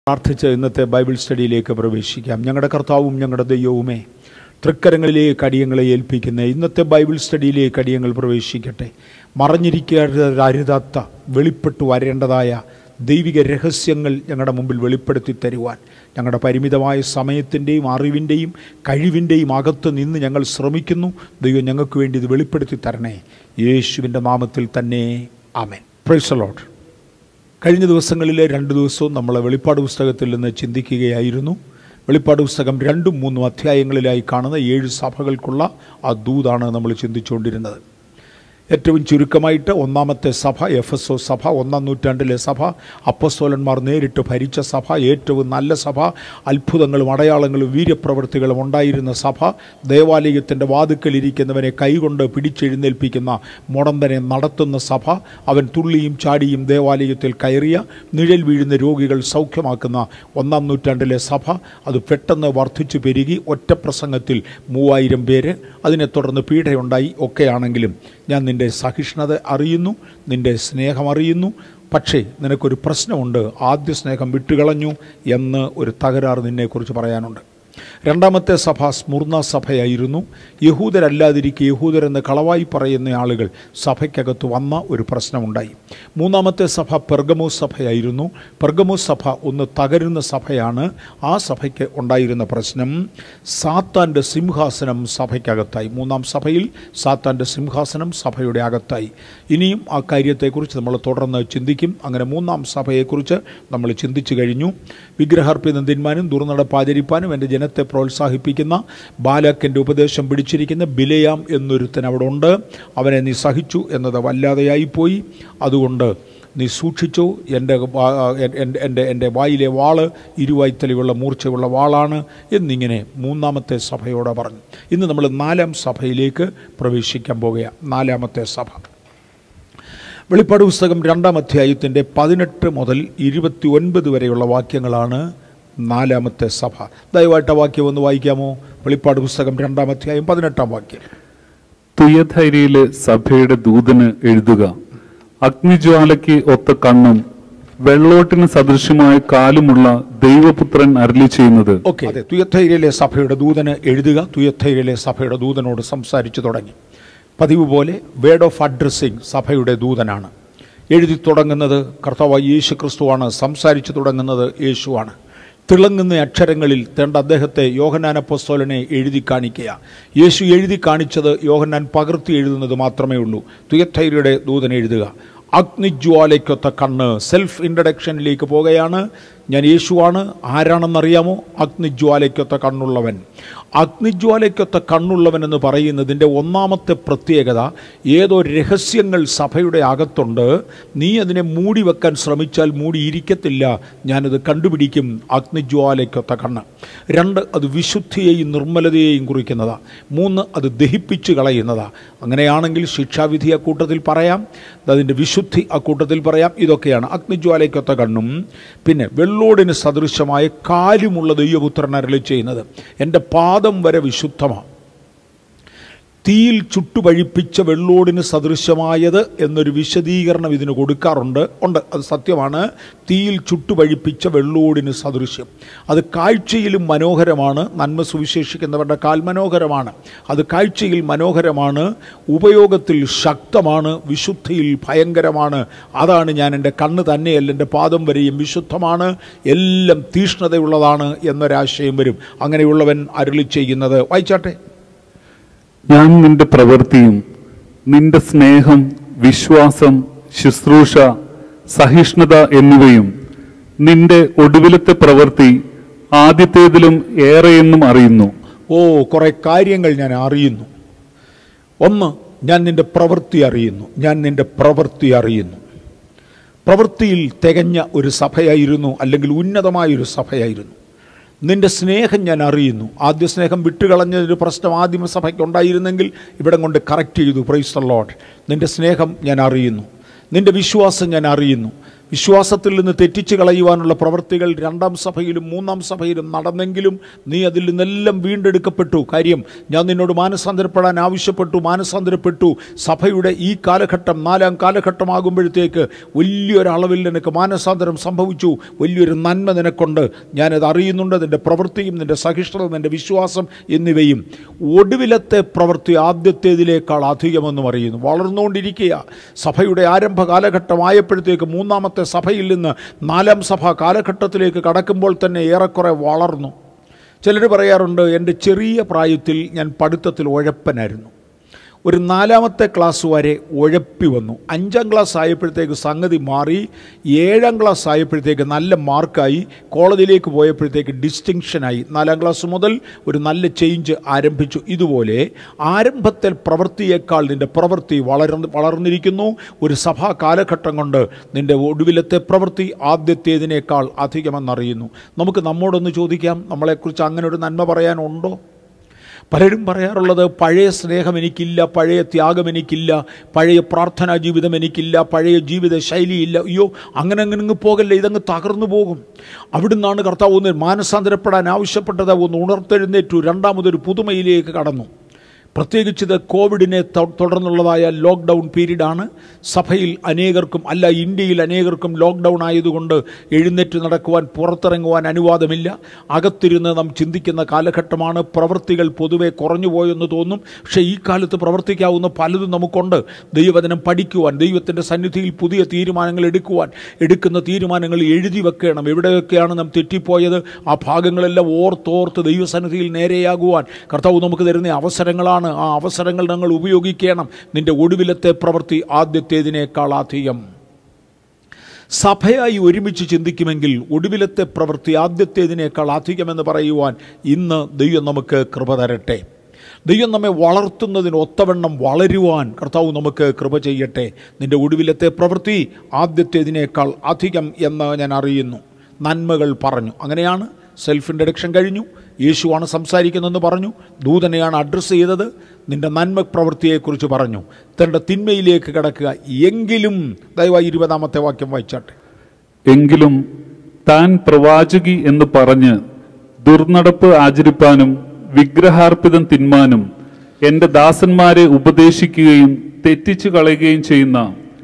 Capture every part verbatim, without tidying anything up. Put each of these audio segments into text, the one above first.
പ്രാർത്ഥിച്ച് ഇന്നത്തെ ബൈബിൾ സ്റ്റഡിയിലേക്ക് പ്രവേശിക്കാം. ഞങ്ങളുടെ കർത്താവും ഞങ്ങളുടെ ദൈവവുമേ, തൃക്കരങ്ങളിലേക്ക് അടിയങ്ങളെ ഏൽപ്പിക്കുന്ന ഇന്നത്തെ ബൈബിൾ സ്റ്റഡിയിലേക്ക് അടിയങ്ങൾ പ്രവേശിക്കട്ടെ. മറഞ്ഞിരിക്കരുതാത്ത വെളിപ്പെട്ടു വരേണ്ടതായ ദൈവിക രഹസ്യങ്ങൾ ഞങ്ങളുടെ മുമ്പിൽ വെളിപ്പെടുത്തി തരുവാൻ ഞങ്ങളുടെ പരിമിതമായ സമയത്തിൻ്റെയും അറിവിൻ്റെയും കഴിവിൻ്റെയും അകത്ത് നിന്ന് ഞങ്ങൾ ശ്രമിക്കുന്നു. ദൈവം ഞങ്ങൾക്ക് വേണ്ടി ഇത് വെളിപ്പെടുത്തി തരണേ, യേശുവിൻ്റെ നാമത്തിൽ തന്നെ ആമേൻ. Price the Lord. കഴിഞ്ഞ ദിവസങ്ങളിലെ രണ്ട് ദിവസവും നമ്മൾ വെളിപ്പാട് പുസ്തകത്തിൽ നിന്ന് ചിന്തിക്കുകയായിരുന്നു. വെളിപ്പാട് പുസ്തകം രണ്ടും മൂന്നും അധ്യായങ്ങളിലായി കാണുന്ന ഏഴ് സഭകൾക്കുള്ള ആ ദൂതാണ് നമ്മൾ ചിന്തിച്ചുകൊണ്ടിരുന്നത്. ഏറ്റവും ചുരുക്കമായിട്ട് ഒന്നാമത്തെ സഭ എഫെസോ സഭ, ഒന്നാം നൂറ്റാണ്ടിലെ സഭ, അപ്പോസ്തലന്മാർ നേരിട്ട് ഭരിച്ച സഭ, ഏറ്റവും നല്ല സഭ, അത്ഭുതങ്ങളും അടയാളങ്ങളും വീര്യപ്രവൃത്തികളും ഉണ്ടായിരുന്ന സഭ, ദേവാലയത്തിൻ്റെ വാതുക്കലിരിക്കുന്നവനെ കൈകൊണ്ട് പിടിച്ചെഴുന്നേൽപ്പിക്കുന്ന മുടന്തനെ നടത്തുന്ന സഭ, അവൻ തുള്ളിയും ചാടിയും ദേവാലയത്തിൽ കയറിയ നിഴൽ വീഴുന്ന രോഗികൾ സൗഖ്യമാക്കുന്ന ഒന്നാം നൂറ്റാണ്ടിലെ സഭ. അത് പെട്ടെന്ന് വർദ്ധിച്ചു പെരുകി ഒറ്റപ്രസംഗത്തിൽ മൂവായിരം പേര്, അതിനെ തുടർന്ന് പീഡയുണ്ടായി. ഒക്കെയാണെങ്കിലും ഞാൻ നിൻ്റെ സഹിഷ്ണുത അറിയുന്നു, നിൻ്റെ സ്നേഹം അറിയുന്നു. പക്ഷേ നിനക്കൊരു പ്രശ്നമുണ്ട്, ആദ്യ സ്നേഹം വിട്ടുകളഞ്ഞു എന്ന് ഒരു തകരാറ് നിന്നെക്കുറിച്ച് പറയാനുണ്ട്. രണ്ടാമത്തെ സഭ സ്മുർണ സഭയായിരുന്നു. യഹൂദരല്ലാതിരിക്കെ യഹൂദരെന്ന് കളവായി പറയുന്ന ആളുകൾ സഭയ്ക്കകത്ത് വന്ന ഒരു പ്രശ്നമുണ്ടായി. മൂന്നാമത്തെ സഭ പെർഗമോസ് സഭയായിരുന്നു. പെർഗമോസ് സഭ ഒന്ന് തകരുന്ന സഭയാണ്. ആ സഭയ്ക്ക് ഉണ്ടായിരുന്ന പ്രശ്നം സാത്താൻ്റെ സിംഹാസനം സഭയ്ക്കകത്തായി. മൂന്നാം സഭയിൽ സാത്താൻ്റെ സിംഹാസനം സഭയുടെ അകത്തായി. ഇനിയും ആ കാര്യത്തെക്കുറിച്ച് നമ്മൾ തുടർന്ന് ചിന്തിക്കും. അങ്ങനെ മൂന്നാം സഭയെക്കുറിച്ച് നമ്മൾ ചിന്തിച്ചു കഴിഞ്ഞു. വിഗ്രഹാർപ്പിതം തിന്മാനും ദുർനടപ്പാചരിപ്പാനും എൻ്റെ ജനത്തെ പ്രോത്സാഹിപ്പിക്കുന്ന ബാലാക്കിൻ്റെ ഉപദേശം പിടിച്ചിരിക്കുന്ന ബിലയാം എന്നൊരുത്തൻ അവിടെ ഉണ്ട്. അവനെ നീ സഹിച്ചു എന്നത് വല്ലാതെയായിപ്പോയി. അതുകൊണ്ട് നീ സൂക്ഷിച്ചു. എൻ്റെ എൻ്റെ എൻ്റെ വായിലെ വാള് ഇരുവായ്ത്തലയുള്ള മൂർച്ചയുള്ള വാളാണ് എന്നിങ്ങനെ മൂന്നാമത്തെ സഭയോട് പറഞ്ഞു. ഇന്ന് നമ്മൾ നാലാം സഭയിലേക്ക് പ്രവേശിക്കാൻ പോകുകയാണ്. നാലാമത്തെ സഭ വെളിപ്പാട് പുസ്തകം രണ്ടാം അധ്യായത്തിൻ്റെ പതിനെട്ട് മുതൽ ഇരുപത്തി ഒൻപത് വരെയുള്ള വാക്യങ്ങളാണ് നാലാമത്തെ സഭ. ദയവായിട്ട് വാക്യം ഒന്ന് വായിക്കാമോ? വെളിപ്പാട് പുസ്തകം രണ്ടാം അധ്യായം പതിനെട്ടാം വാക്യം. തുയഥൈരയിലെ സഭയുടെ ദൂതന് എഴുതുക, അഗ്നിജ്വാലയ്ക്ക് ഒത്ത കണ്ണും വെള്ളോട്ടിന് സദൃശ്യമായ കാലുമുള്ള ദൈവപുത്രൻ അരുളി ചെയ്യുന്നത്. ഓക്കെ, അതെ, തുയഥൈരയിലെ സഭയുടെ ദൂതന് എഴുതുക. തുയഥൈരയിലെ സഭയുടെ ദൂതനോട് സംസാരിച്ചു തുടങ്ങി. പതിവ് പോലെ വേർഡ് ഓഫ് അഡ്രസ്സിംഗ് സഭയുടെ ദൂതനാണ്. എഴുതി തുടങ്ങുന്നത് കർത്താവായ യേശു ക്രിസ്തുവാണ്. സംസാരിച്ചു തുടങ്ങുന്നത് യേശുവാണ്. തിളങ്ങുന്ന അക്ഷരങ്ങളിൽ തേണ്ട അദ്ദേഹത്തെ യോഹന്നാൻ അപ്പോസ്തലനെ എഴുതി കാണിക്കുക. യേശു എഴുതി കാണിച്ചത് യോഹന്നാൻ പകർത്തി എഴുതുന്നത് മാത്രമേ ഉള്ളൂ. തുയഥൈരയുടെ ദൂതൻ എഴുതുക, അഗ്നിജ്വാലയ്ക്കൊത്ത കണ്ണ്. സെൽഫ് ഇൻട്രഡക്ഷനിലേക്ക് പോകുകയാണ്. ഞാൻ യേശുവാണ്. ആരാണെന്നറിയാമോ? അഗ്നിജ്വാലയ്ക്കൊത്ത കണ്ണുള്ളവൻ. അഗ്നിജ്വാലയ്ക്കൊത്ത കണ്ണുള്ളവൻ എന്ന് പറയുന്നതിൻ്റെ ഒന്നാമത്തെ പ്രത്യേകത, ഏതോ രഹസ്യങ്ങൾ സഭയുടെ അകത്തുണ്ട്. നീ അതിനെ മൂടി വെക്കാൻ ശ്രമിച്ചാൽ മൂടിയിരിക്കത്തില്ല. ഞാനത് കണ്ടുപിടിക്കും. അഗ്നിജ്വാലയ്ക്കൊത്ത കണ്ണ്. രണ്ട്, അത് വിശുദ്ധിയെയും നിർമ്മലതയെയും കുറിക്കുന്നതാണ്. മൂന്ന്, അത് ദഹിപ്പിച്ച് കളയുന്നതാണ്. അങ്ങനെയാണെങ്കിൽ ശിക്ഷാവിധി അക്കൂട്ടത്തിൽ പറയാം, അതിൻ്റെ വിശുദ്ധി അക്കൂട്ടത്തിൽ പറയാം. ഇതൊക്കെയാണ് അഗ്നിജ്വാലയ്ക്കൊത്ത കണ്ണും. പിന്നെ വെള്ളോടിന് സദൃശമായ കാലുമുള്ള ദൈവപുത്രൻ അരുളി ചെയ്യുന്നത്. എൻ്റെ പാദം വരെ വിശുദ്ധമാണ്. തീയിൽ ചുട്ടുപഴിപ്പിച്ച വെള്ളോടിന് സദൃശമായത് എന്നൊരു വിശദീകരണം ഇതിന് കൊടുക്കാറുണ്ട്. ഉണ്ട്, അത് സത്യമാണ്. തീയിൽ ചുട്ടുപഴിപ്പിച്ച വെള്ളോടിന് സദൃശ്യം. അത് കാഴ്ചയിലും മനോഹരമാണ്. നന്മ സുവിശേഷിക്കുന്നവരുടെ കാൽ മനോഹരമാണ്. അത് കാഴ്ചയിൽ മനോഹരമാണ്, ഉപയോഗത്തിൽ ശക്തമാണ്, വിശുദ്ധിയിൽ ഭയങ്കരമാണ്. അതാണ് ഞാൻ എൻ്റെ കണ്ണ് തന്നെയല്ല, എൻ്റെ പാദം വരെയും വിശുദ്ധമാണ്, എല്ലാം തീഷ്ണതയുള്ളതാണ് എന്നൊരാശയം വരും. അങ്ങനെയുള്ളവൻ അരുളി ചെയ്യുന്നത്. വായിച്ചാട്ടെ. ഞാൻ നിന്റെ പ്രവൃത്തിയും നിന്റെ സ്നേഹം, വിശ്വാസം, ശുശ്രൂഷ, സഹിഷ്ണുത എന്നിവയും നിന്റെ ഒടുവിലത്തെ പ്രവൃത്തി ആദ്യത്തേതിലും ഏറെയെന്നും അറിയുന്നു. ഓ, കുറെ കാര്യങ്ങൾ ഞാൻ അറിയുന്നു. ഒന്ന്, ഞാൻ നിന്റെ പ്രവൃത്തി അറിയുന്നു. ഞാൻ നിന്റെ പ്രവൃത്തി അറിയുന്നു. പ്രവൃത്തിയിൽ തികഞ്ഞ ഒരു സഭയായിരുന്നു, അല്ലെങ്കിൽ ഉന്നതമായൊരു സഭയായിരുന്നു. നിന്റെ സ്നേഹം ഞാൻ അറിയുന്നു. ആദ്യ സ്നേഹം വിട്ടുകളഞ്ഞൊരു പ്രശ്നം ആദിമ സഭയ്ക്ക് ഉണ്ടായിരുന്നെങ്കിൽ ഇവിടെ കൊണ്ട് കറക്റ്റ് ചെയ്തു. Praise the Lord. നിന്റെ സ്നേഹം ഞാൻ അറിയുന്നു. നിന്റെ വിശ്വാസം ഞാൻ അറിയുന്നു. വിശ്വാസത്തിൽ നിന്ന് തെറ്റിച്ച് കളയുവാനുള്ള പ്രവൃത്തികൾ രണ്ടാം സഭയിലും മൂന്നാം സഭയിലും നടന്നെങ്കിലും നീ അതിൽ നിന്നെല്ലാം വീണ്ടെടുക്കപ്പെട്ടു. കാര്യം ഞാൻ നിന്നോട് മാനസാന്തരപ്പെടാൻ ആവശ്യപ്പെട്ടു, മാനസാന്തരപ്പെട്ടു. സഭയുടെ ഈ കാലഘട്ടം നാലാം കാലഘട്ടമാകുമ്പോഴത്തേക്ക് വലിയൊരളവിൽ നിനക്ക് മാനസാന്തരം സംഭവിച്ചു. വലിയൊരു നന്മ നിനക്കുണ്ട്. ഞാനത് അറിയുന്നുണ്ട്. നിൻ്റെ പ്രവൃത്തിയും നിൻ്റെ സഹിഷ്ണുത നിൻ്റെ വിശ്വാസം എന്നിവയും ഒടുവിലത്തെ പ്രവൃത്തി ആദ്യത്തേതിനേക്കാൾ അധികമെന്നും അറിയുന്നു. വളർന്നുകൊണ്ടിരിക്കുക. സഭയുടെ ആരംഭ കാലഘട്ടമായപ്പോഴത്തേക്ക് മൂന്നാമത്തെ സഭയിൽ നിന്ന് നാലാം സഭ കാലഘട്ടത്തിലേക്ക് കടക്കുമ്പോൾ തന്നെ ഏറെക്കുറെ വളർന്നു. ചിലർ പറയാറുണ്ട്, എൻ്റെ ചെറിയ പ്രായത്തിൽ ഞാൻ പഠിത്തത്തിൽ ഉഴപ്പനായിരുന്നു. ഒരു നാലാമത്തെ ക്ലാസ് വരെ ഉഴപ്പി വന്നു. അഞ്ചാം ക്ലാസ് ആയപ്പോഴത്തേക്ക് സംഗതി മാറി. ഏഴാം ക്ലാസ് ആയപ്പോഴത്തേക്ക് നല്ല മാർക്കായി. കോളേജിലേക്ക് പോയപ്പോഴത്തേക്ക് ഡിസ്റ്റിങ്ഷനായി. നാലാം ക്ലാസ് മുതൽ ഒരു നല്ല ചേഞ്ച് ആരംഭിച്ചു. ഇതുപോലെ ആരംഭത്തിൽ പ്രവൃത്തിയേക്കാൾ നിൻ്റെ പ്രവൃത്തി വളർന്ന് വളർന്നിരിക്കുന്നു. ഒരു സഭാ കാലഘട്ടം കൊണ്ട് നിൻ്റെ ഒടുവിലത്തെ പ്രവൃത്തി ആദ്യത്തേതിനേക്കാൾ അധികമെന്നറിയുന്നു. നമുക്ക് നമ്മോടൊന്ന് ചോദിക്കാം, നമ്മളെക്കുറിച്ച് അങ്ങനെ ഒരു നന്മ പറയാനുണ്ടോ? പലരും പറയാറുള്ളത്, പഴയ സ്നേഹം എനിക്കില്ല, പഴയ ത്യാഗം എനിക്കില്ല, പഴയ പ്രാർത്ഥനാ ജീവിതം എനിക്കില്ല, പഴയ ജീവിത ശൈലിയില്ല. അയ്യോ, അങ്ങനെ അങ്ങനെ പോകല്ലേ, ഇതങ്ങ് തകർന്നു പോകും. അവിടുന്നാണ് കർത്താവ് ഒന്ന് മാനസാന്തരപ്പെടാൻ ആവശ്യപ്പെട്ടത്. ഒന്ന് ഉണർത്തെഴുന്നേറ്റു, രണ്ടാമതൊരു പുതുമയിലേക്ക് കടന്നു. പ്രത്യേകിച്ച് കോവിഡിനെ തുടർന്നുള്ളതായ ലോക്ക്ഡൗൺ പീരീഡാണ്. സഭയിൽ അനേകർക്കും അല്ല ഇന്ത്യയിൽ അനേകർക്കും ലോക്ക്ഡൗൺ ആയതുകൊണ്ട് എഴുന്നേറ്റ് നടക്കുവാൻ പുറത്തിറങ്ങുവാൻ അനുവാദമില്ല. അകത്തിരുന്ന് നാം ചിന്തിക്കുന്ന കാലഘട്ടമാണ്. പ്രവൃത്തികൾ പൊതുവെ കുറഞ്ഞുപോയെന്ന് തോന്നും. പക്ഷേ ഈ കാലത്ത് പ്രവർത്തിക്കാവുന്ന പലതും നമുക്കുണ്ട്. ദൈവവചനം പഠിക്കുവാൻ, ദൈവത്തിൻ്റെ സന്നിധിയിൽ പുതിയ തീരുമാനങ്ങൾ എടുക്കുവാൻ, എടുക്കുന്ന തീരുമാനങ്ങൾ എഴുതി വെക്കണം. എവിടെയൊക്കെയാണ് നാം തെറ്റിപ്പോയത് ആ ഭാഗങ്ങളെല്ലാം ഓർത്തോർത്ത് ദൈവസന്നിധിയിൽ നേരെയാകുവാൻ കർത്താവ് നമുക്ക് തരുന്ന അവസരങ്ങളാണ്. ആ അവസരങ്ങൾ ഞങ്ങൾ ഉപയോഗിക്കണം. നിന്റെ ഒടുവിലത്തെ പ്രവൃത്തി ആദ്യത്തേതിനേക്കാൾ അധികം. സഭയായി ഒരുമിച്ച് ചിന്തിക്കുമെങ്കിൽ ഒടുവിലത്തെ പ്രവൃത്തി ആദ്യത്തേതിനേക്കാൾ അധികമെന്ന് പറയുവാൻ ഇന്ന് ദൈവം നമുക്ക് കൃപ തരട്ടെ. ദൈവം നമ്മെ വളർത്തുന്നതിന് ഒത്തവണ്ണം വളരുവാൻ കർത്താവ് നമുക്ക് കൃപ ചെയ്യട്ടെ. നിന്റെ ഒടുവിലത്തെ പ്രവൃത്തി ആദ്യത്തേതിനേക്കാൾ അധികം എന്ന് ഞാൻ അറിയുന്നു. നന്മകൾ പറഞ്ഞു. അങ്ങനെയാണ്. സെൽഫ് ഇൻട്രഡക്ഷൻ കഴിഞ്ഞു. യേശുവാണ് സംസാരിക്കുന്നതെന്ന് പറഞ്ഞു. ദൂതനെയാണ് അഡ്രസ്സ് ചെയ്തത്. നിന്റെ നന്മ പ്രവൃത്തിയെക്കുറിച്ച് പറഞ്ഞു. തൻ്റെ തിന്മയിലേക്ക് കിടക്കുക. എങ്കിലും ദയവായി ഇരുപതാമത്തെ വാക്യം വായിച്ചാട്ടെ. എങ്കിലും താൻ പ്രവാചകി എന്ന് പറഞ്ഞ് ദുർനടപ്പ് ആചരിപ്പാനും വിഗ്രഹാർപ്പിതം തിന്മാനും എൻ്റെ ദാസന്മാരെ ഉപദേശിക്കുകയും തെറ്റിച്ചു കളയുകയും ചെയ്യുന്ന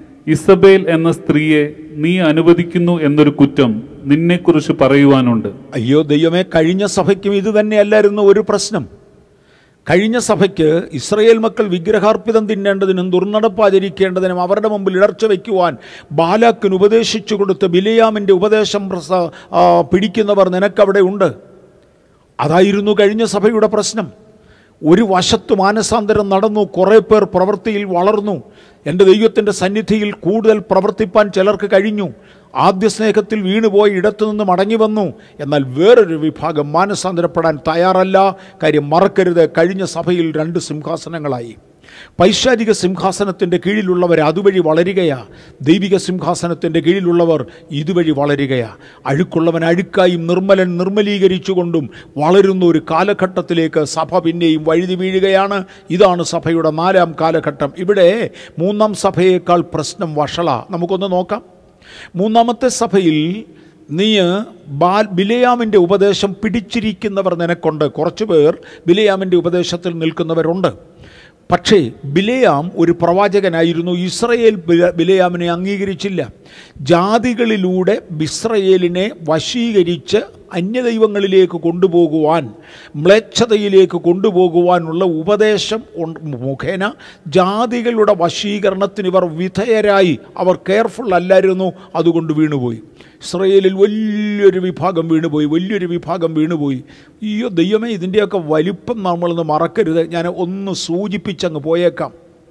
ഇസബേൽ എന്ന സ്ത്രീയെ നീ അനുവദിക്കുന്നു എന്നൊരു കുറ്റം നിന്നെക്കുറിച്ച് പറയുവാനുണ്ട്. അയ്യോ ദൈവമേ, കഴിഞ്ഞ സഭയ്ക്കും ഇത് തന്നെയല്ലായിരുന്നു ഒരു പ്രശ്നം. കഴിഞ്ഞ സഭയ്ക്ക് ഇസ്രായേൽ മക്കൾ വിഗ്രഹാർപ്പിതം തിന്നേണ്ടതിനും ദുർനടപ്പ് ആചരിക്കേണ്ടതിനും അവരുടെ മുമ്പിൽ ഇടർച്ച വയ്ക്കുവാൻ ബാലാക്കിന് ഉപദേശിച്ചു കൊടുത്ത് ബിലെയാമിൻ്റെ ഉപദേശം പിടിക്കുന്നവർ നിനക്കവിടെ ഉണ്ട്. അതായിരുന്നു കഴിഞ്ഞ സഭയുടെ പ്രശ്നം. ഒരു വശത്ത് മാനസാന്തരം നടന്നു, കുറേ പേർ പ്രവൃത്തിയിൽ വളർന്നു. എൻ്റെ ദൈവത്തിൻ്റെ സന്നിധിയിൽ കൂടുതൽ പ്രവർത്തിപ്പാൻ ചിലർക്ക് കഴിഞ്ഞു. ആദ്യ സ്നേഹത്തിൽ വീണുപോയി ഇടത്തുനിന്ന് മടങ്ങി വന്നു. എന്നാൽ വേറൊരു വിഭാഗം മാനസാന്തരപ്പെടാൻ തയ്യാറല്ല. കാര്യം മറക്കരുത്, കഴിഞ്ഞ സഭയിൽ രണ്ട് സിംഹാസനങ്ങളായി. പൈശാചിക സിംഹാസനത്തിൻ്റെ കീഴിലുള്ളവർ അതുവഴി വളരുകയാ. ദൈവിക സിംഹാസനത്തിൻ്റെ കീഴിലുള്ളവർ ഇതുവഴി വളരുകയാ. അഴുക്കുള്ളവൻ അഴുക്കായും നിർമ്മലൻ നിർമ്മലീകരിച്ചുകൊണ്ടും വളരുന്ന ഒരു കാലഘട്ടത്തിലേക്ക് സഭ പിന്നെയും വഴുതി വീഴുകയാണ്. ഇതാണ് സഭയുടെ നാലാം കാലഘട്ടം. ഇവിടെ മൂന്നാം സഭയേക്കാൾ പ്രശ്നം വഷള. നമുക്കൊന്ന് നോക്കാം. മൂന്നാമത്തെ സഭയിൽ നീ ബാൽ ബിലെയാമിൻ്റെ ഉപദേശം പിടിച്ചിരിക്കുന്നവർ നിനക്കുണ്ട്. കുറച്ചു പേർ ബിലെയാമിൻ്റെ ഉപദേശത്തിൽ നിൽക്കുന്നവരുണ്ട്. പക്ഷേ ബിലെയാം ഒരു പ്രവാചകനായിരുന്നു. ഇസ്രയേൽ ബിലെയാമിനെ അംഗീകരിച്ചില്ല. ജാതികളിലൂടെ ഇസ്രയേലിനെ വശീകരിച്ച് അന്യദൈവങ്ങളിലേക്ക് കൊണ്ടുപോകുവാൻ, മ്ലേച്ഛതയിലേക്ക് കൊണ്ടുപോകുവാനുള്ള ഉപദേശം മുഖേന ജാതികളുടെ വശീകരണത്തിന് ഇവർ വിധേയരായി. അവർ കെയർഫുൾ അല്ലായിരുന്നു, അതുകൊണ്ട് വീണുപോയി. ഇസ്രയേലിൽ വലിയൊരു വിഭാഗം വീണുപോയി, വലിയൊരു വിഭാഗം വീണുപോയി. അയ്യോ ദൈവമേ, ഇതിൻ്റെയൊക്കെ വലിപ്പം നമ്മളൊന്ന് മറക്കരുത്. ഞാൻ ഒന്ന് സൂചിപ്പിച്ചങ്ങ് പോയേക്കാം.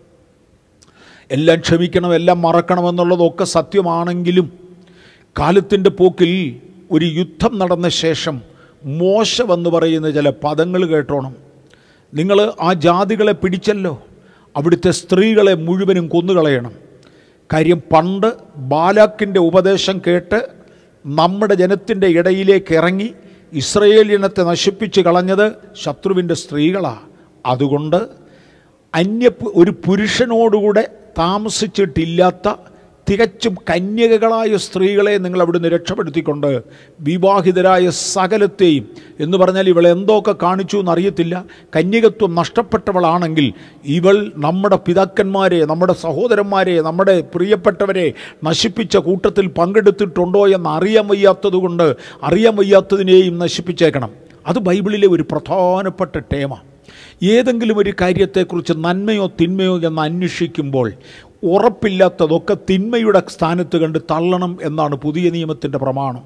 എല്ലാം ക്ഷമിക്കണം, എല്ലാം മറക്കണമെന്നുള്ളതൊക്കെ സത്യമാണെങ്കിലും കാലത്തിൻ്റെ പോക്കിൽ ഒരു യുദ്ധം നടന്ന ശേഷം മോശമെന്ന് പറയുന്ന ചില പദങ്ങൾ കേട്ടോണം. നിങ്ങൾ ആ ജാതികളെ പിടിച്ചല്ലോ, അവിടുത്തെ സ്ത്രീകളെ മുഴുവനും കൊന്നുകളയണം. കാര്യം പണ്ട് ബാലാക്കിൻ്റെ ഉപദേശം കേട്ട് നമ്മുടെ ജനത്തിൻ്റെ ഇടയിലേക്ക് ഇറങ്ങി ഇസ്രയേൽ ജനത്തെ നശിപ്പിച്ച് കളഞ്ഞത് ശത്രുവിൻ്റെ സ്ത്രീകളാണ്. അതുകൊണ്ട് അന്യ ഒരു പുരുഷനോടുകൂടെ താമസിച്ചിട്ടില്ലാത്ത തികച്ചും കന്യകകളായ സ്ത്രീകളെ നിങ്ങൾ അവിടുന്ന് രക്ഷപ്പെടുത്തിക്കൊണ്ട് വിവാഹിതരായ സകലത്തെയും, എന്ന് പറഞ്ഞാൽ ഇവൾ എന്തൊക്കെ കാണിച്ചു എന്നറിയത്തില്ല, കന്യകത്വം നഷ്ടപ്പെട്ടവളാണെങ്കിൽ ഇവൾ നമ്മുടെ പിതാക്കന്മാരെ, നമ്മുടെ സഹോദരന്മാരെ, നമ്മുടെ പ്രിയപ്പെട്ടവരെ നശിപ്പിച്ച കൂട്ടത്തിൽ പങ്കെടുത്തിട്ടുണ്ടോ എന്ന് അറിയാൻ വയ്യാത്തതുകൊണ്ട് അറിയാൻ വയ്യാത്തതിനെയും നശിപ്പിച്ചേക്കണം. അത് ബൈബിളിലെ ഒരു പ്രധാനപ്പെട്ട ടേമ. ഏതെങ്കിലും ഒരു കാര്യത്തെക്കുറിച്ച് നന്മയോ തിന്മയോ എന്ന് അന്വേഷിക്കുമ്പോൾ ഉറപ്പില്ലാത്തതൊക്കെ തിന്മയുടെ സ്ഥാനത്ത് കണ്ട് തള്ളണം എന്നാണ് പുതിയ നിയമത്തിൻ്റെ പ്രമാണം.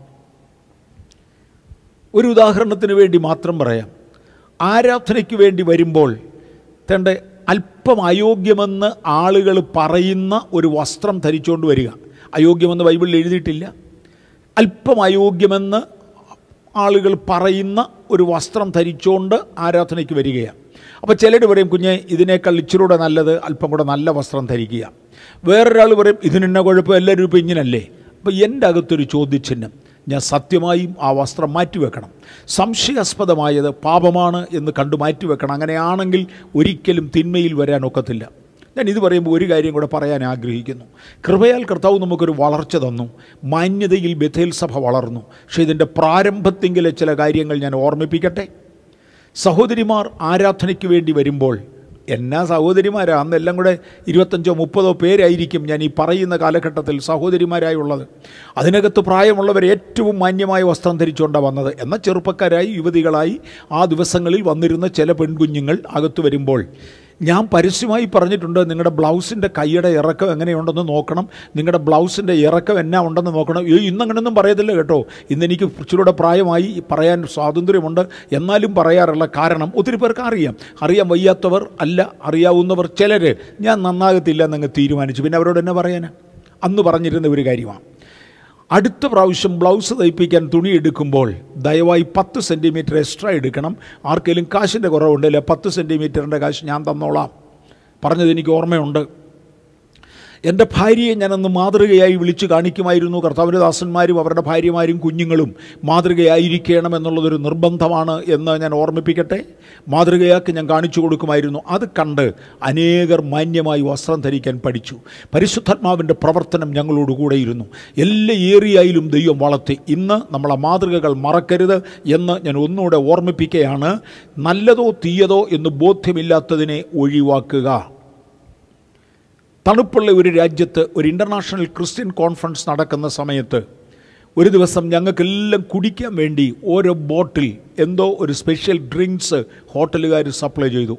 ഒരു ഉദാഹരണത്തിന് വേണ്ടി മാത്രം പറയാം. ആരാധനയ്ക്ക് വേണ്ടി വരുമ്പോൾ തേണ്ട അല്പം അയോഗ്യമെന്ന് ആളുകൾ പറയുന്ന ഒരു വസ്ത്രം ധരിച്ചുകൊണ്ട് വരിക. അയോഗ്യമെന്ന് ബൈബിളിൽ എഴുതിയിട്ടില്ല. അല്പം അയോഗ്യമെന്ന് ആളുകൾ പറയുന്ന ഒരു വസ്ത്രം ധരിച്ചുകൊണ്ട് ആരാധനയ്ക്ക് വരികയാണ്. അപ്പോൾ ചിലർ പറയും, കുഞ്ഞെ ഇതിനേക്കാൾ ഇച്ചിരൂടെ നല്ലത് അല്പം കൂടെ നല്ല വസ്ത്രം ധരിക്കുക. വേറൊരാൾ പറയും, ഇതിനെന്ന കുഴപ്പം, എല്ലാവരും ഇപ്പോൾ ഇങ്ങനല്ലേ. അപ്പോൾ എൻ്റെ അകത്തൊരു ചോദ്യചിഹ്നം. ഞാൻ സത്യമായും ആ വസ്ത്രം മാറ്റിവെക്കണം. സംശയാസ്പദമായത് പാപമാണ് എന്ന് കണ്ടു മാറ്റിവെക്കണം. അങ്ങനെയാണെങ്കിൽ ഒരിക്കലും തിന്മയിൽ വരാനൊക്കത്തില്ല. ഞാൻ ഇത് പറയുമ്പോൾ ഒരു കാര്യം കൂടെ പറയാൻ ആഗ്രഹിക്കുന്നു. കൃപയാൽ കർത്താവ് നമുക്കൊരു വളർച്ച തന്നു. മാന്യതയിൽ ബേഥേൽ സഭ വളർന്നു. പക്ഷേ ഇതിൻ്റെ പ്രാരംഭത്തെങ്കിലെ ചില കാര്യങ്ങൾ ഞാൻ ഓർമ്മിപ്പിക്കട്ടെ. സഹോദരിമാർ ആരാധനയ്ക്ക് വേണ്ടി വരുമ്പോൾ, എന്നാ സഹോദരിമാരാ, അന്നെല്ലാം കൂടെ ഇരുപത്തഞ്ചോ മുപ്പതോ പേരായിരിക്കും ഞാൻ ഈ പറയുന്ന കാലഘട്ടത്തിൽ സഹോദരിമാരായുള്ളത്. അതിനകത്ത് പ്രായമുള്ളവർ ഏറ്റവും മാന്യമായ വസ്ത്രം ധരിച്ചുകൊണ്ടാണ് വന്നത്. എന്നാൽ ചെറുപ്പക്കാരായി യുവതികളായി ആ ദിവസങ്ങളിൽ വന്നിരുന്ന ചില പെൺകുഞ്ഞുങ്ങൾ അകത്ത് വരുമ്പോൾ ഞാൻ പരസ്യമായി പറഞ്ഞിട്ടുണ്ട്, നിങ്ങളുടെ ബ്ലൗസിൻ്റെ കൈയുടെ ഇറക്കം എങ്ങനെയുണ്ടെന്ന് നോക്കണം, നിങ്ങളുടെ ബ്ലൗസിൻ്റെ ഇറക്കം എന്നാ ഉണ്ടെന്ന് നോക്കണം. ഏയ് ഇന്നങ്ങനെയൊന്നും പറയത്തില്ല കേട്ടോ. ഇന്നെനിക്ക് ഇച്ചിരൂടെ പ്രായമായി, പറയാൻ സ്വാതന്ത്ര്യമുണ്ട്, എന്നാലും പറയാറുള്ള കാരണം ഒത്തിരി പേർക്ക് അറിയാം. അറിയാൻ വയ്യാത്തവർ അല്ല, അറിയാവുന്നവർ ചിലർ ഞാൻ നന്നാകത്തില്ല എന്നങ്ങ് തീരുമാനിച്ചു. പിന്നെ അവരോട് എന്നെ പറയാനാ? അന്ന് പറഞ്ഞിരുന്ന ഒരു കാര്യമാണ്. അടുത്ത പ്രാവശ്യം ബ്ലൗസ് തയ്പ്പിക്കാൻ തുണി എടുക്കുമ്പോൾ ദയവായി പത്ത് സെൻറ്റിമീറ്റർ എക്സ്ട്രാ എടുക്കണം. ആർക്കെങ്കിലും കാശിൻ്റെ കുറവുണ്ടല്ലേ, പത്ത് സെൻറ്റിമീറ്ററിൻ്റെ കാശ് ഞാൻ തന്നോളാം പറഞ്ഞത് എനിക്ക് ഓർമ്മയുണ്ട്. എൻ്റെ ഭാര്യയെ ഞാനന്ന് മാതൃകയായി വിളിച്ചു കാണിക്കുമായിരുന്നു. കർത്താവിൻ്റെ ദാസന്മാരും അവരുടെ ഭാര്യമാരും കുഞ്ഞുങ്ങളും മാതൃകയായിരിക്കണം എന്നുള്ളതൊരു നിർബന്ധമാണ് എന്ന് ഞാൻ ഓർമ്മിപ്പിക്കട്ടെ. മാതൃകയാക്കി ഞാൻ കാണിച്ചു കൊടുക്കുമായിരുന്നു. അത് കണ്ട് അനേകർ മാന്യമായി വസ്ത്രം ധരിക്കാൻ പഠിച്ചു. പരിശുദ്ധാത്മാവിൻ്റെ പ്രവർത്തനം ഞങ്ങളോട് കൂടെയിരുന്നു. എല്ലാ ഏരിയയിലും ദൈവം വളർത്തി. ഇന്ന് നമ്മളെ മാതൃകകൾ മറക്കരുത് എന്ന് ഞാൻ ഒന്നുകൂടെ ഓർമ്മിപ്പിക്കുകയാണ്. നല്ലതോ തീയതോ എന്ന് ബോധ്യമില്ലാത്തതിനെ ഒഴിവാക്കുക. തണുപ്പുള്ള ഒരു രാജ്യത്ത് ഒരു ഇൻ്റർനാഷണൽ ക്രിസ്ത്യൻ കോൺഫറൻസ് നടക്കുന്ന സമയത്ത് ഒരു ദിവസം ഞങ്ങൾക്കെല്ലാം കുടിക്കാൻ വേണ്ടി ഓരോ ബോട്ടിൽ എന്തോ ഒരു സ്പെഷ്യൽ ഡ്രിങ്ക്സ് ഹോട്ടലുകാർ സപ്ലൈ ചെയ്തു.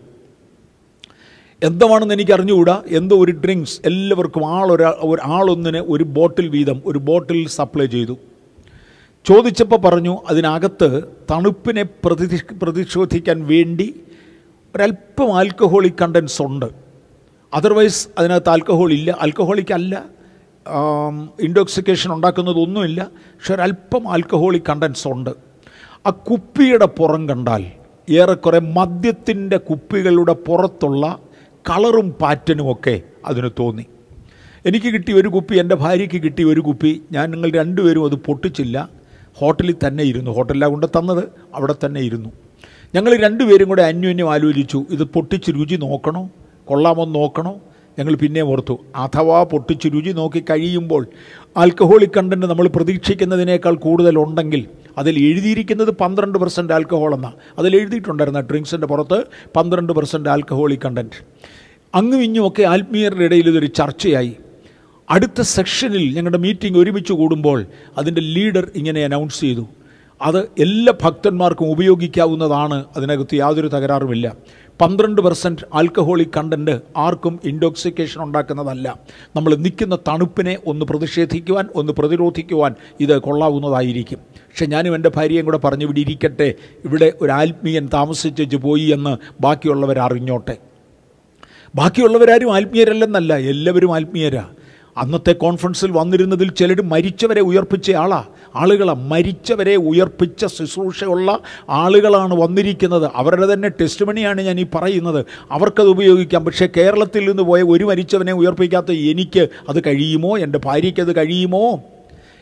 എന്താണെന്ന് എനിക്ക് അറിഞ്ഞുകൂടാ. എന്തോ ഒരു ഡ്രിങ്ക്സ് എല്ലാവർക്കും ആളൊരാ ഒരു ആളൊന്നിന് ഒരു ബോട്ടിൽ വീതം ഒരു ബോട്ടിൽ സപ്ലൈ ചെയ്തു. ചോദിച്ചപ്പോൾ പറഞ്ഞു, അതിനകത്ത് തണുപ്പിനെ പ്രതി പ്രതിരോധിക്കാൻ വേണ്ടി ഒരല്പം ആൽക്കഹോളിക് കണ്ടൻസ് ഉണ്ട്. അതർവൈസ് അതിനകത്ത് ആൽക്കഹോൾ ഇല്ല, ആൽക്കഹോളിക് അല്ല, ഇൻടോക്സിക്കേഷൻ ഉണ്ടാക്കുന്നതൊന്നുമില്ല. പക്ഷെ ഒരല്പം ആൽക്കഹോളിക് കണ്ടൻസ് ഉണ്ട്. ആ കുപ്പിയുടെ പുറം കണ്ടാൽ ഏറെക്കുറെ മദ്യത്തിൻ്റെ കുപ്പികളുടെ പുറത്തുള്ള കളറും പാറ്റനുമൊക്കെ അതിന് തോന്നി. എനിക്ക് കിട്ടിയ ഒരു കുപ്പി, എൻ്റെ ഭാര്യയ്ക്ക് കിട്ടിയ ഒരു കുപ്പി, ഞാൻ നിങ്ങൾ രണ്ടുപേരും അത് പൊട്ടിച്ചില്ല. ഹോട്ടലിൽ തന്നെ ഇരുന്നു. ഹോട്ടലിലാണ് കൊണ്ട് തന്നത്, അവിടെ തന്നെ ഇരുന്നു. ഞങ്ങൾ രണ്ടുപേരും കൂടെ അന്യോന്യം ആലോചിച്ചു, ഇത് പൊട്ടിച്ച് രുചി നോക്കണോ, കൊള്ളാമെന്ന് നോക്കണോ. ഞങ്ങൾ പിന്നെ ഓർത്തു, അഥവാ പൊട്ടിച്ച് രുചി നോക്കി കഴിയുമ്പോൾ ആൽക്കഹോളിക് കണ്ടൻറ്റ് നമ്മൾ പ്രതീക്ഷിക്കുന്നതിനേക്കാൾ കൂടുതലുണ്ടെങ്കിൽ, അതിൽ എഴുതിയിരിക്കുന്നത് പന്ത്രണ്ട് പെർസെൻറ്റ് ആൽക്കഹോൾ എന്നാണ്. അതിൽ എഴുതിയിട്ടുണ്ടായിരുന്ന ഡ്രിങ്ക്സിൻ്റെ പുറത്ത് പന്ത്രണ്ട് പെർസെൻറ്റ് ആൽക്കഹോളിക് കണ്ടൻറ്റ്. അങ്ങും ഇങ്ങുമൊക്കെ ആത്മീയരുടെ ഇടയിൽ ഇതൊരു ചർച്ചയായി. അടുത്ത സെക്ഷനിൽ ഞങ്ങളുടെ മീറ്റിംഗ് ഒരുമിച്ച് കൂടുമ്പോൾ അതിൻ്റെ ലീഡർ ഇങ്ങനെ അനൗൺസ് ചെയ്തു, അത് എല്ലാ ഭക്തന്മാർക്കും ഉപയോഗിക്കാവുന്നതാണ്, അതിനകത്ത് യാതൊരു തകരാറുമില്ല. പന്ത്രണ്ട് പെർസെൻറ്റ് ആൽക്കഹോളിക് കണ്ടൻറ്റ് ആർക്കും ഇൻടോക്സിക്കേഷൻ ഉണ്ടാക്കുന്നതല്ല. നമ്മൾ നിൽക്കുന്ന തണുപ്പിനെ ഒന്ന് പ്രതിഷേധിക്കുവാൻ, ഒന്ന് പ്രതിരോധിക്കുവാൻ ഇത് കൊള്ളാവുന്നതായിരിക്കും. പക്ഷെ ഞാനും എൻ്റെ ഭാര്യയും കൂടെ പറഞ്ഞു, ഇവിടെ ഇരിക്കട്ടെ, ഇവിടെ ഒരു ആത്മീയൻ താമസിച്ചു പോയി എന്ന് ബാക്കിയുള്ളവരറിഞ്ഞോട്ടെ. ബാക്കിയുള്ളവരാരും ആത്മീയരല്ലെന്നല്ല, എല്ലാവരും ആത്മീയരാ. അന്നത്തെ കോൺഫറൻസിൽ വന്നിരുന്നതിൽ ചിലർ മരിച്ചവരെ ഉയർപ്പിച്ച ആളാ ആളുകളാണ് മരിച്ചവരെ ഉയർപ്പിച്ച ശുശ്രൂഷയുള്ള ആളുകളാണ് വന്നിരിക്കുന്നത്. അവരുടെ തന്നെ ടെസ്റ്റ് മണിയാണ് ഞാൻ ഈ പറയുന്നത്. അവർക്കത് ഉപയോഗിക്കാം. പക്ഷേ കേരളത്തിൽ നിന്ന് പോയ ഒരു മരിച്ചവനെ ഉയർപ്പിക്കാത്ത എനിക്ക് അത് കഴിയുമോ? എൻ്റെ ഭാര്യയ്ക്കത് കഴിയുമോ?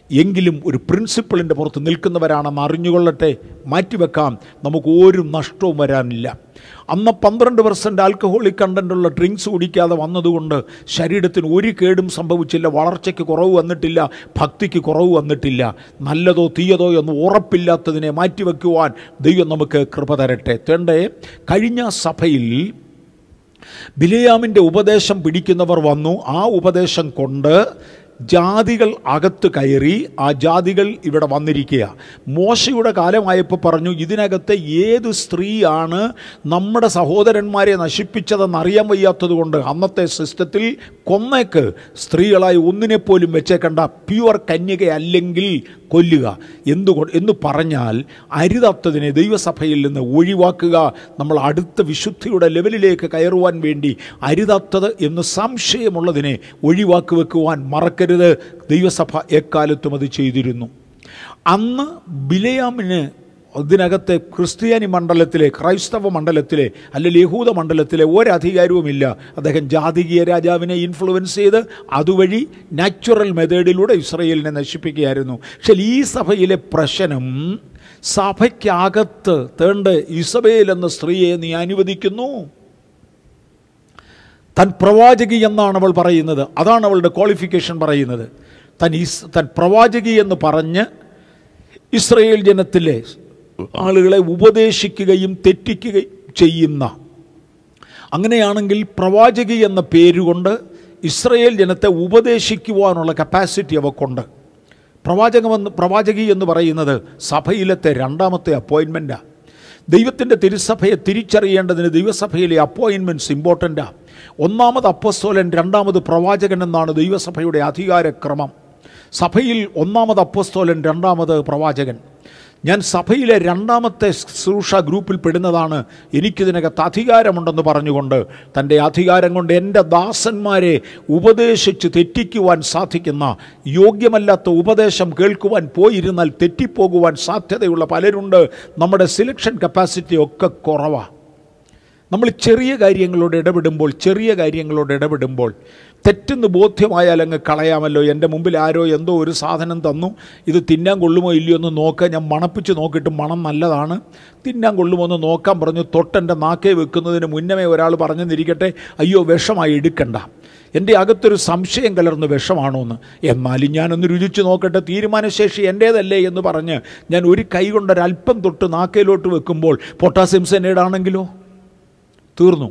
എങ്കിലും ഒരു പ്രിൻസിപ്പിളിൻ്റെ പുറത്ത് നിൽക്കുന്നവരാണെന്ന് അറിഞ്ഞുകൊള്ളട്ടെ. മാറ്റിവെക്കാം, നമുക്ക് ഒരു നഷ്ടവും വരാനില്ല. അന്ന് പന്ത്രണ്ട് പെർസെൻറ്റ് ആൽക്കഹോളിക് കണ്ടൻറ്റുള്ള ഡ്രിങ്ക്സ് കുടിക്കാതെ വന്നതുകൊണ്ട് ശരീരത്തിന് ഒരു കേടും സംഭവിച്ചില്ല, വളർച്ചയ്ക്ക് കുറവ് വന്നിട്ടില്ല, ഭക്തിക്ക് കുറവ് വന്നിട്ടില്ല. നല്ലതോ തീയതോ എന്ന് ഉറപ്പില്ലാത്തതിനെ മാറ്റിവെക്കുവാൻ ദൈവം നമുക്ക് കൃപ തരട്ടെ. തേണ്ടേ, കഴിഞ്ഞ സഭയിൽ ബിലെയാമിൻ്റെ ഉപദേശം പിടിക്കുന്നവർ വന്നു. ആ ഉപദേശം കൊണ്ട് ജാതികൾ അകത്ത് കയറി. ആ ജാതികൾ ഇവിടെ വന്നിരിക്കുക. മോശയുടെ കാലമായപ്പോൾ പറഞ്ഞു, ഇതിനകത്തെ ഏത് സ്ത്രീയാണ് നമ്മുടെ സഹോദരന്മാരെ നശിപ്പിച്ചതെന്നറിയാൻ വയ്യാത്തത് കൊണ്ട് അന്നത്തെ സിസ്റ്റത്തിൽ കൊന്നേക്ക്, സ്ത്രീകളായി ഒന്നിനെപ്പോലും വെച്ചേക്കണ്ട, പ്യുവർ കന്യകയല്ലെങ്കിൽ കൊല്ലുക. എന്തുകൊണ്ട് എന്ന് പറഞ്ഞാൽ അരുതാത്തതിനെ ദൈവസഭയിൽ നിന്ന് ഒഴിവാക്കുക. നമ്മൾ അടുത്ത വിശുദ്ധിയുടെ ലെവലിലേക്ക് കയറുവാൻ വേണ്ടി അരുതാത്തത് എന്ന് സംശയമുള്ളതിനെ ഒഴിവാക്കി വെക്കുവാൻ മറക്കരുത്. ദൈവസഭ എക്കാലത്തും അത് ചെയ്തിരുന്നു. അന്ന് ബിലെയാമിന് അതിനകത്തെ ക്രിസ്ത്യാനി മണ്ഡലത്തിലെ, ക്രൈസ്തവ മണ്ഡലത്തിലെ, അല്ലെങ്കിൽ യഹൂദ മണ്ഡലത്തിലെ ഒരധികാരവുമില്ല. അദ്ദേഹം ജാതികീയ രാജാവിനെ ഇൻഫ്ലുവൻസ് ചെയ്ത് അതുവഴി നാച്ചുറൽ മെത്തേഡിലൂടെ ഇസ്രയേലിനെ നശിപ്പിക്കുകയായിരുന്നു. പക്ഷേ ഈ സഭയിലെ പ്രശ്നം, സഭയ്ക്കകത്ത് തേണ്ട ഇസബേൽ എന്ന സ്ത്രീയെ നീ അനുവദിക്കുന്നു. താൻ പ്രവാചകി എന്നാണ് അവൾ പറയുന്നത്. അതാണ് അവളുടെ ക്വാളിഫിക്കേഷൻ പറയുന്നത്. താൻ ഇസ് താൻ പ്രവാചകി എന്ന് പറഞ്ഞ് ഇസ്രയേൽ ജനത്തിലെ ആളുകളെ ഉപദേശിക്കുകയും തെറ്റിക്കുകയും ചെയ്യുന്ന, അങ്ങനെയാണെങ്കിൽ പ്രവാചകി എന്ന പേരുകൊണ്ട് ഇസ്രയേൽ ജനത്തെ ഉപദേശിക്കുവാനുള്ള കപ്പാസിറ്റി അവക്കുണ്ട്. പ്രവാചകമെന്ന് പ്രവാചകി എന്ന് പറയുന്നത് സഭയിലത്തെ രണ്ടാമത്തെ അപ്പോയിൻമെൻറ്റാണ്. ദൈവത്തിൻ്റെ തിരുസഭയെ തിരിച്ചറിയേണ്ടതിന് ദൈവസഭയിലെ അപ്പോയിൻമെൻറ്റ്സ് ഇമ്പോർട്ടൻ്റാണ്. ഒന്നാമത് അപ്പോസ്തലൻ, രണ്ടാമത് പ്രവാചകൻ എന്നാണ് ദൈവസഭയുടെ അധികാരക്രമം. സഭയിൽ ഒന്നാമത് അപ്പോസ്തലൻ, രണ്ടാമത് പ്രവാചകൻ. ഞാൻ സഭയിലെ രണ്ടാമത്തെ ശുശ്രൂഷ ഗ്രൂപ്പിൽ പെടുന്നതാണ്. എനിക്കിതിനകത്ത് അധികാരമുണ്ടെന്ന് പറഞ്ഞുകൊണ്ട് തൻ്റെ അധികാരം കൊണ്ട് എൻ്റെ ദാസന്മാരെ ഉപദേശിച്ച് തെറ്റിക്കുവാൻ സാധിക്കുന്ന, യോഗ്യമല്ലാത്ത ഉപദേശം കേൾക്കുവാൻ പോയിരുന്നാൽ തെറ്റിപ്പോകുവാൻ സാധ്യതയുള്ള പലരുണ്ട്. നമ്മുടെ സിലക്ഷൻ കപ്പാസിറ്റി ഒക്കെ കുറവാണ്. നമ്മൾ ചെറിയ കാര്യങ്ങളോട് ഇടപെടുമ്പോൾ ചെറിയ കാര്യങ്ങളോട് ഇടപെടുമ്പോൾ തെറ്റെന്ന് ബോധ്യമായാൽ അങ്ങ് കളയാമല്ലോ. എൻ്റെ മുമ്പിൽ ആരോ എന്തോ ഒരു സാധനം തന്നു, ഇത് തിന്നാൻ കൊള്ളുമോ ഇല്ലയോ എന്ന് നോക്കുക. ഞാൻ മണപ്പിച്ച് നോക്കിയിട്ട് മണം നല്ലതാണ്, തിന്നാൻ കൊള്ളുമോ എന്ന് നോക്കാൻ പറഞ്ഞു. തൊട്ടെൻ്റെ നാക്കേ വെക്കുന്നതിന് മുന്നമേ ഒരാൾ പറഞ്ഞെന്നിരിക്കട്ടെ, അയ്യോ വിഷമായി എടുക്കണ്ട, എൻ്റെ അകത്തൊരു സംശയം കലർന്ന് വിഷമാണോ എന്ന്. എന്നാലും ഞാനൊന്ന് രുചിച്ച് നോക്കട്ടെ, തീരുമാനശേഷി എൻ്റേതല്ലേ എന്ന് പറഞ്ഞ് ഞാൻ ഒരു കൈ കൊണ്ടൊരല്പം തൊട്ട് നാക്കയിലോട്ട് വെക്കുമ്പോൾ പൊട്ടാസ്യം സെനേഡാണെങ്കിലോ തീർന്നു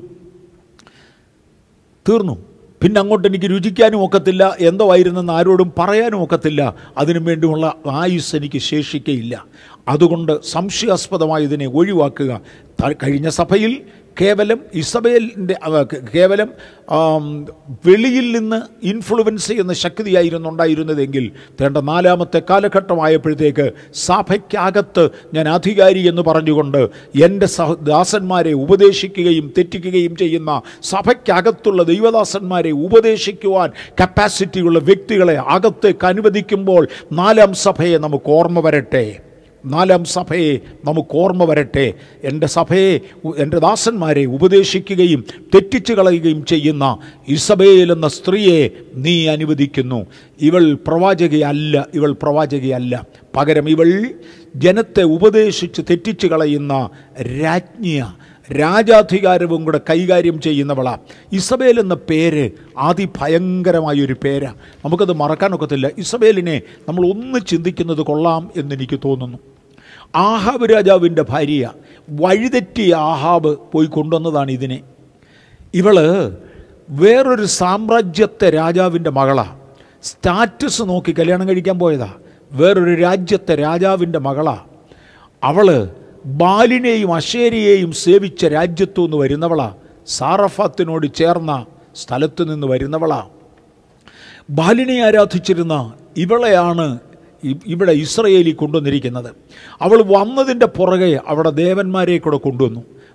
തീർന്നു പിന്നെ അങ്ങോട്ട് എനിക്ക് രുചിക്കാനും ഒക്കത്തില്ല, എന്തോ ആയിരുന്നെന്ന് ആരോടും പറയാനും ഒക്കത്തില്ല. അതിനു വേണ്ടിയുള്ള ആയുസ് എനിക്ക് ശേഷിക്കയില്ല. അതുകൊണ്ട് സംശയാസ്പദമായി ഇതിനെ ഒഴിവാക്കുക. കഴിഞ്ഞ സഭയിൽ കേവലം ഇസബേലിൻ്റെ കേവലം വെളിയിൽ നിന്ന് ഇൻഫ്ലുവൻസ് ചെയ്യുന്ന ശക്തിയായിരുന്നു ഉണ്ടായിരുന്നതെങ്കിൽ, വേണ്ട നാലാമത്തെ കാലഘട്ടമായപ്പോഴത്തേക്ക് സഭയ്ക്കകത്ത് ഞാൻ അധികാരി എന്ന് പറഞ്ഞുകൊണ്ട് എൻ്റെ സഹ ദാസന്മാരെ ഉപദേശിക്കുകയും തെറ്റിക്കുകയും ചെയ്യുന്ന, സഭയ്ക്കകത്തുള്ള ദൈവദാസന്മാരെ ഉപദേശിക്കുവാൻ കപ്പാസിറ്റിയുള്ള വ്യക്തികളെ അകത്തേക്ക് അനുവദിക്കുമ്പോൾ നാലാം സഭയെ നമുക്ക് ഓർമ്മ വരട്ടെ. നാലാം സഭയെ നമുക്ക് ഓർമ്മ വരട്ടെ. എൻ്റെ സഭയെ, എൻ്റെ ദാസന്മാരെ ഉപദേശിക്കുകയും തെറ്റിച്ചു കളയുകയും ചെയ്യുന്ന ഇസബേൽ എന്ന സ്ത്രീയെ നീ അനുവദിക്കുന്നു. ഇവൾ പ്രവാചകയല്ല, ഇവൾ പ്രവാചകയല്ല. പകരം ഇവൾ ജനത്തെ ഉപദേശിച്ച് തെറ്റിച്ചു കളയുന്ന രാജ്ഞിയ, രാജാധികാരവും കൂടെ കൈകാര്യം ചെയ്യുന്നവളാണ്. ഇസബേൽ എന്ന പേര് അതിഭയങ്കരമായൊരു പേരാണ്. നമുക്കത് മറക്കാനൊക്കത്തില്ല. ഇസബേലിനെ നമ്മൾ ഒന്ന് ചിന്തിക്കുന്നത് കൊള്ളാം എന്നെനിക്ക് തോന്നുന്നു. ആഹാബ് രാജാവിൻ്റെ ഭാര്യ, വഴിതെറ്റിയ ആഹാബ് പോയി കൊണ്ടുവന്നതാണ് ഇതിനെ. ഇവള് വേറൊരു സാമ്രാജ്യത്തെ രാജാവിൻ്റെ മകളാണ്. സ്റ്റാറ്റസ് നോക്കി കല്യാണം കഴിക്കാൻ പോയതാ. വേറൊരു രാജ്യത്തെ രാജാവിൻ്റെ മകളാണ് അവള്. ബാലിനെയും അശേരിയെയും സേവിച്ച രാജ്യത്തു നിന്ന് വരുന്നവളാ. സാറഫാത്തിനോട് ചേർന്ന സ്ഥലത്തു നിന്ന് വരുന്നവളാ. ബാലിനെ ആരാധിച്ചിരുന്ന ഇവളെയാണ് ഇവിടെ ഇസ്രയേലിൽ കൊണ്ടുവന്നിരിക്കുന്നത്. അവൾ വന്നതിൻ്റെ പുറകെ അവിടെ ദേവന്മാരെ കൂടെ കൊണ്ടുവന്നു.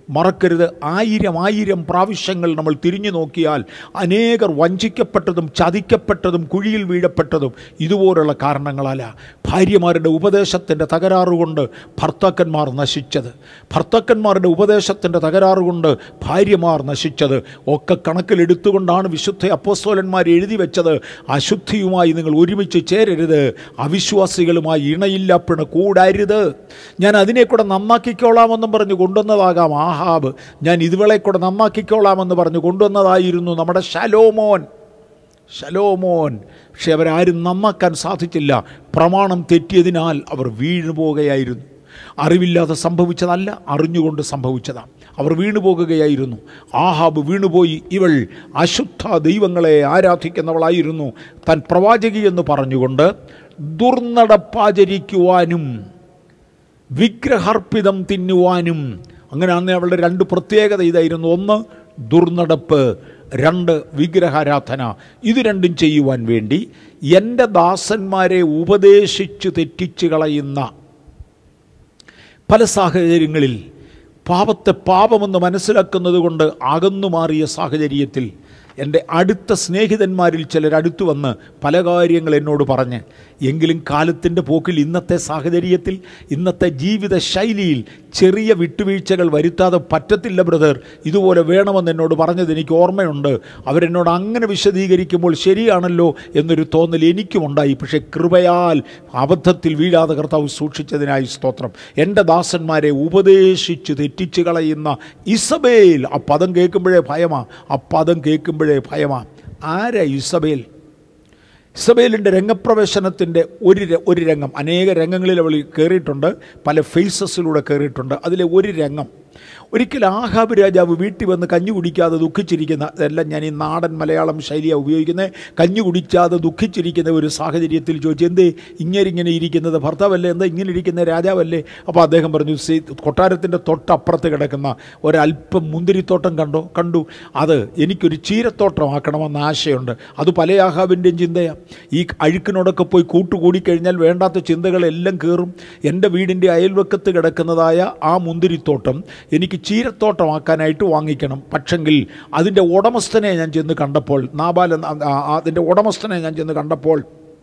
മറക്കരുത്, ആയിരം ആയിരം പ്രാവശ്യങ്ങൾ നമ്മൾ തിരിഞ്ഞു നോക്കിയാൽ അനേകർ വഞ്ചിക്കപ്പെട്ടതും ചതിക്കപ്പെട്ടതും കുഴിയിൽ വീഴപ്പെട്ടതും ഇതുപോലുള്ള കാരണങ്ങളല്ല. ഭാര്യമാരുടെ ഉപദേശത്തിൻ്റെ തകരാറുകൊണ്ട് ഭർത്താക്കന്മാർ നശിച്ചത്, ഭർത്താക്കന്മാരുടെ ഉപദേശത്തിൻ്റെ തകരാറുകൊണ്ട് ഭാര്യമാർ നശിച്ചത് ഒക്കെ കണക്കിലെടുത്തുകൊണ്ടാണ് വിശുദ്ധ അപ്പോസ്തലന്മാർ എഴുതി വെച്ചത്, അശുദ്ധിയുമായി നിങ്ങൾ ഒരുമിച്ച് ചേരരുത്, അവിശ്വാസികളുമായി ഇണയില്ലാപ്പിണ കൂടരുത്. ഞാൻ അതിനെ കൂടെ നന്നാക്കിക്കോളാമെന്നും പറഞ്ഞ് കൊണ്ടുവന്നതാകാം ആഹാബ്, ഞാൻ ഇതുവളെ കൂടെ നന്നാക്കിക്കോളാമെന്ന് പറഞ്ഞ് കൊണ്ടുവന്നതായിരുന്നു നമ്മുടെ ശലോമോൻ ശലോമോൻ പക്ഷെ അവരാരും നന്നാക്കാൻ സാധിച്ചില്ല. പ്രമാണം തെറ്റിയതിനാൽ അവർ വീണുപോകുകയായിരുന്നു. അറിവില്ലാതെ സംഭവിച്ചതല്ല, അറിഞ്ഞുകൊണ്ട് സംഭവിച്ചതാണ്. അവർ വീണുപോകുകയായിരുന്നു. ആഹാബ് വീണുപോയി. ഇവൾ അശുദ്ധ ദൈവങ്ങളെ ആരാധിക്കുന്നവളായിരുന്നു. താൻ പ്രവാചകി എന്ന് പറഞ്ഞുകൊണ്ട് ദുർനടപ്പാചരിക്കുവാനും വിഗ്രഹാർപ്പിതം തിന്നുവാനും, അങ്ങനെയാണ് അവളുടെ രണ്ട് പ്രത്യേകത ഇതായിരുന്നു. ഒന്ന് ദുർനടപ്പ്, രണ്ട് വിഗ്രഹാരാധന. ഇത് രണ്ടും ചെയ്യുവാൻ വേണ്ടി എൻ്റെ ദാസന്മാരെ ഉപദേശിച്ച് തെറ്റിച്ച് കളയുന്ന പല സാഹചര്യങ്ങളിൽ പാപത്തെ പാപമെന്ന് മനസ്സിലാക്കുന്നത് കൊണ്ട് അകന്നു മാറിയ സാഹചര്യത്തിൽ എൻ്റെ അടുത്ത സ്നേഹിതന്മാരിൽ ചിലർ അടുത്തു വന്ന് പല കാര്യങ്ങൾ എന്നോട് പറഞ്ഞ്, എങ്കിലും കാലത്തിൻ്റെ പോക്കിൽ ഇന്നത്തെ സാഹചര്യത്തിൽ ഇന്നത്തെ ജീവിത ശൈലിയിൽ ചെറിയ വിട്ടുവീഴ്ചകൾ വരുത്താതെ പറ്റത്തില്ല ബ്രദർ, ഇതുപോലെ വേണമെന്ന് എന്നോട് പറഞ്ഞത് എനിക്ക് ഓർമ്മയുണ്ട്. അവരെന്നോട് അങ്ങനെ വിശദീകരിക്കുമ്പോൾ ശരിയാണല്ലോ എന്നൊരു തോന്നൽ എനിക്കുമുണ്ടായി. പക്ഷേ കൃപയാൽ അബദ്ധത്തിൽ വീഴാതെ കർത്താവ് സൂക്ഷിച്ചതിനായി സ്തോത്രം. എൻ്റെ ദാസന്മാരെ ഉപദേശിച്ച് തെറ്റിച്ച് കളയുന്ന ഇസബേൽ, ആ പദം കേൾക്കുമ്പോഴേ ഭയമാ, ആ പദം കേൾക്കുമ്പോഴേ ഭയമാ. ആരാ ഇസബേൽ? ഇസബേലിൻ്റെ രംഗപ്രവേശനത്തിൻ്റെ ഒരു ഒരു രംഗം, അനേക രംഗങ്ങളിൽ അവൾ കയറിയിട്ടുണ്ട്, പല ഫേസസിലൂടെ കയറിയിട്ടുണ്ട്. അതിലെ ഒരു രംഗം, ഒരിക്കൽ ആഹാബ് രാജാവ് വീട്ടിൽ വന്ന് കഞ്ഞി കുടിക്കാതെ ദുഃഖിച്ചിരിക്കുന്ന, അതെല്ലാം ഞാൻ ഈ നാടൻ മലയാളം ശൈലിയാണ് ഉപയോഗിക്കുന്നത്, കഞ്ഞി കുടിക്കാതെ ദുഃഖിച്ചിരിക്കുന്ന ഒരു സാഹചര്യത്തിൽ ചോദിച്ചു, എന്തേ ഇങ്ങനെ ഇരിക്കുന്നത്, ഭർത്താവല്ലേ, എന്താ ഇങ്ങനെ ഇരിക്കുന്ന, രാജാവല്ലേ? അപ്പോൾ അദ്ദേഹം പറഞ്ഞു, സി കൊട്ടാരത്തിൻ്റെ തൊട്ടപ്പുറത്ത് കിടക്കുന്ന ഒരല്പം മുന്തിരിത്തോട്ടം കണ്ടോ? കണ്ടു. അത് എനിക്കൊരു ചീരത്തോട്ടമാക്കണമെന്ന ആശയമുണ്ട്. അത് പല ആഹാബിൻ്റെയും ചിന്തയാണ്. ഈ അഴുക്കിനോടൊക്കെ പോയി കൂട്ടുകൂടിക്കഴിഞ്ഞാൽ വേണ്ടാത്ത ചിന്തകളെല്ലാം കയറും. എൻ്റെ വീടിൻ്റെ അയൽവക്കത്ത് കിടക്കുന്നതായ ആ മുന്തിരിത്തോട്ടം എനിക്ക് ചീരത്തോട്ടമാക്കാനായിട്ട് വാങ്ങിക്കണം. പക്ഷെങ്കിൽ അതിൻ്റെ ഉടമസ്ഥനെ ഞാൻ ചെന്ന് കണ്ടപ്പോൾ, നാബാൽ അതിൻ്റെ ഉടമസ്ഥനെ ഞാൻ ചെന്ന് കണ്ടപ്പോൾ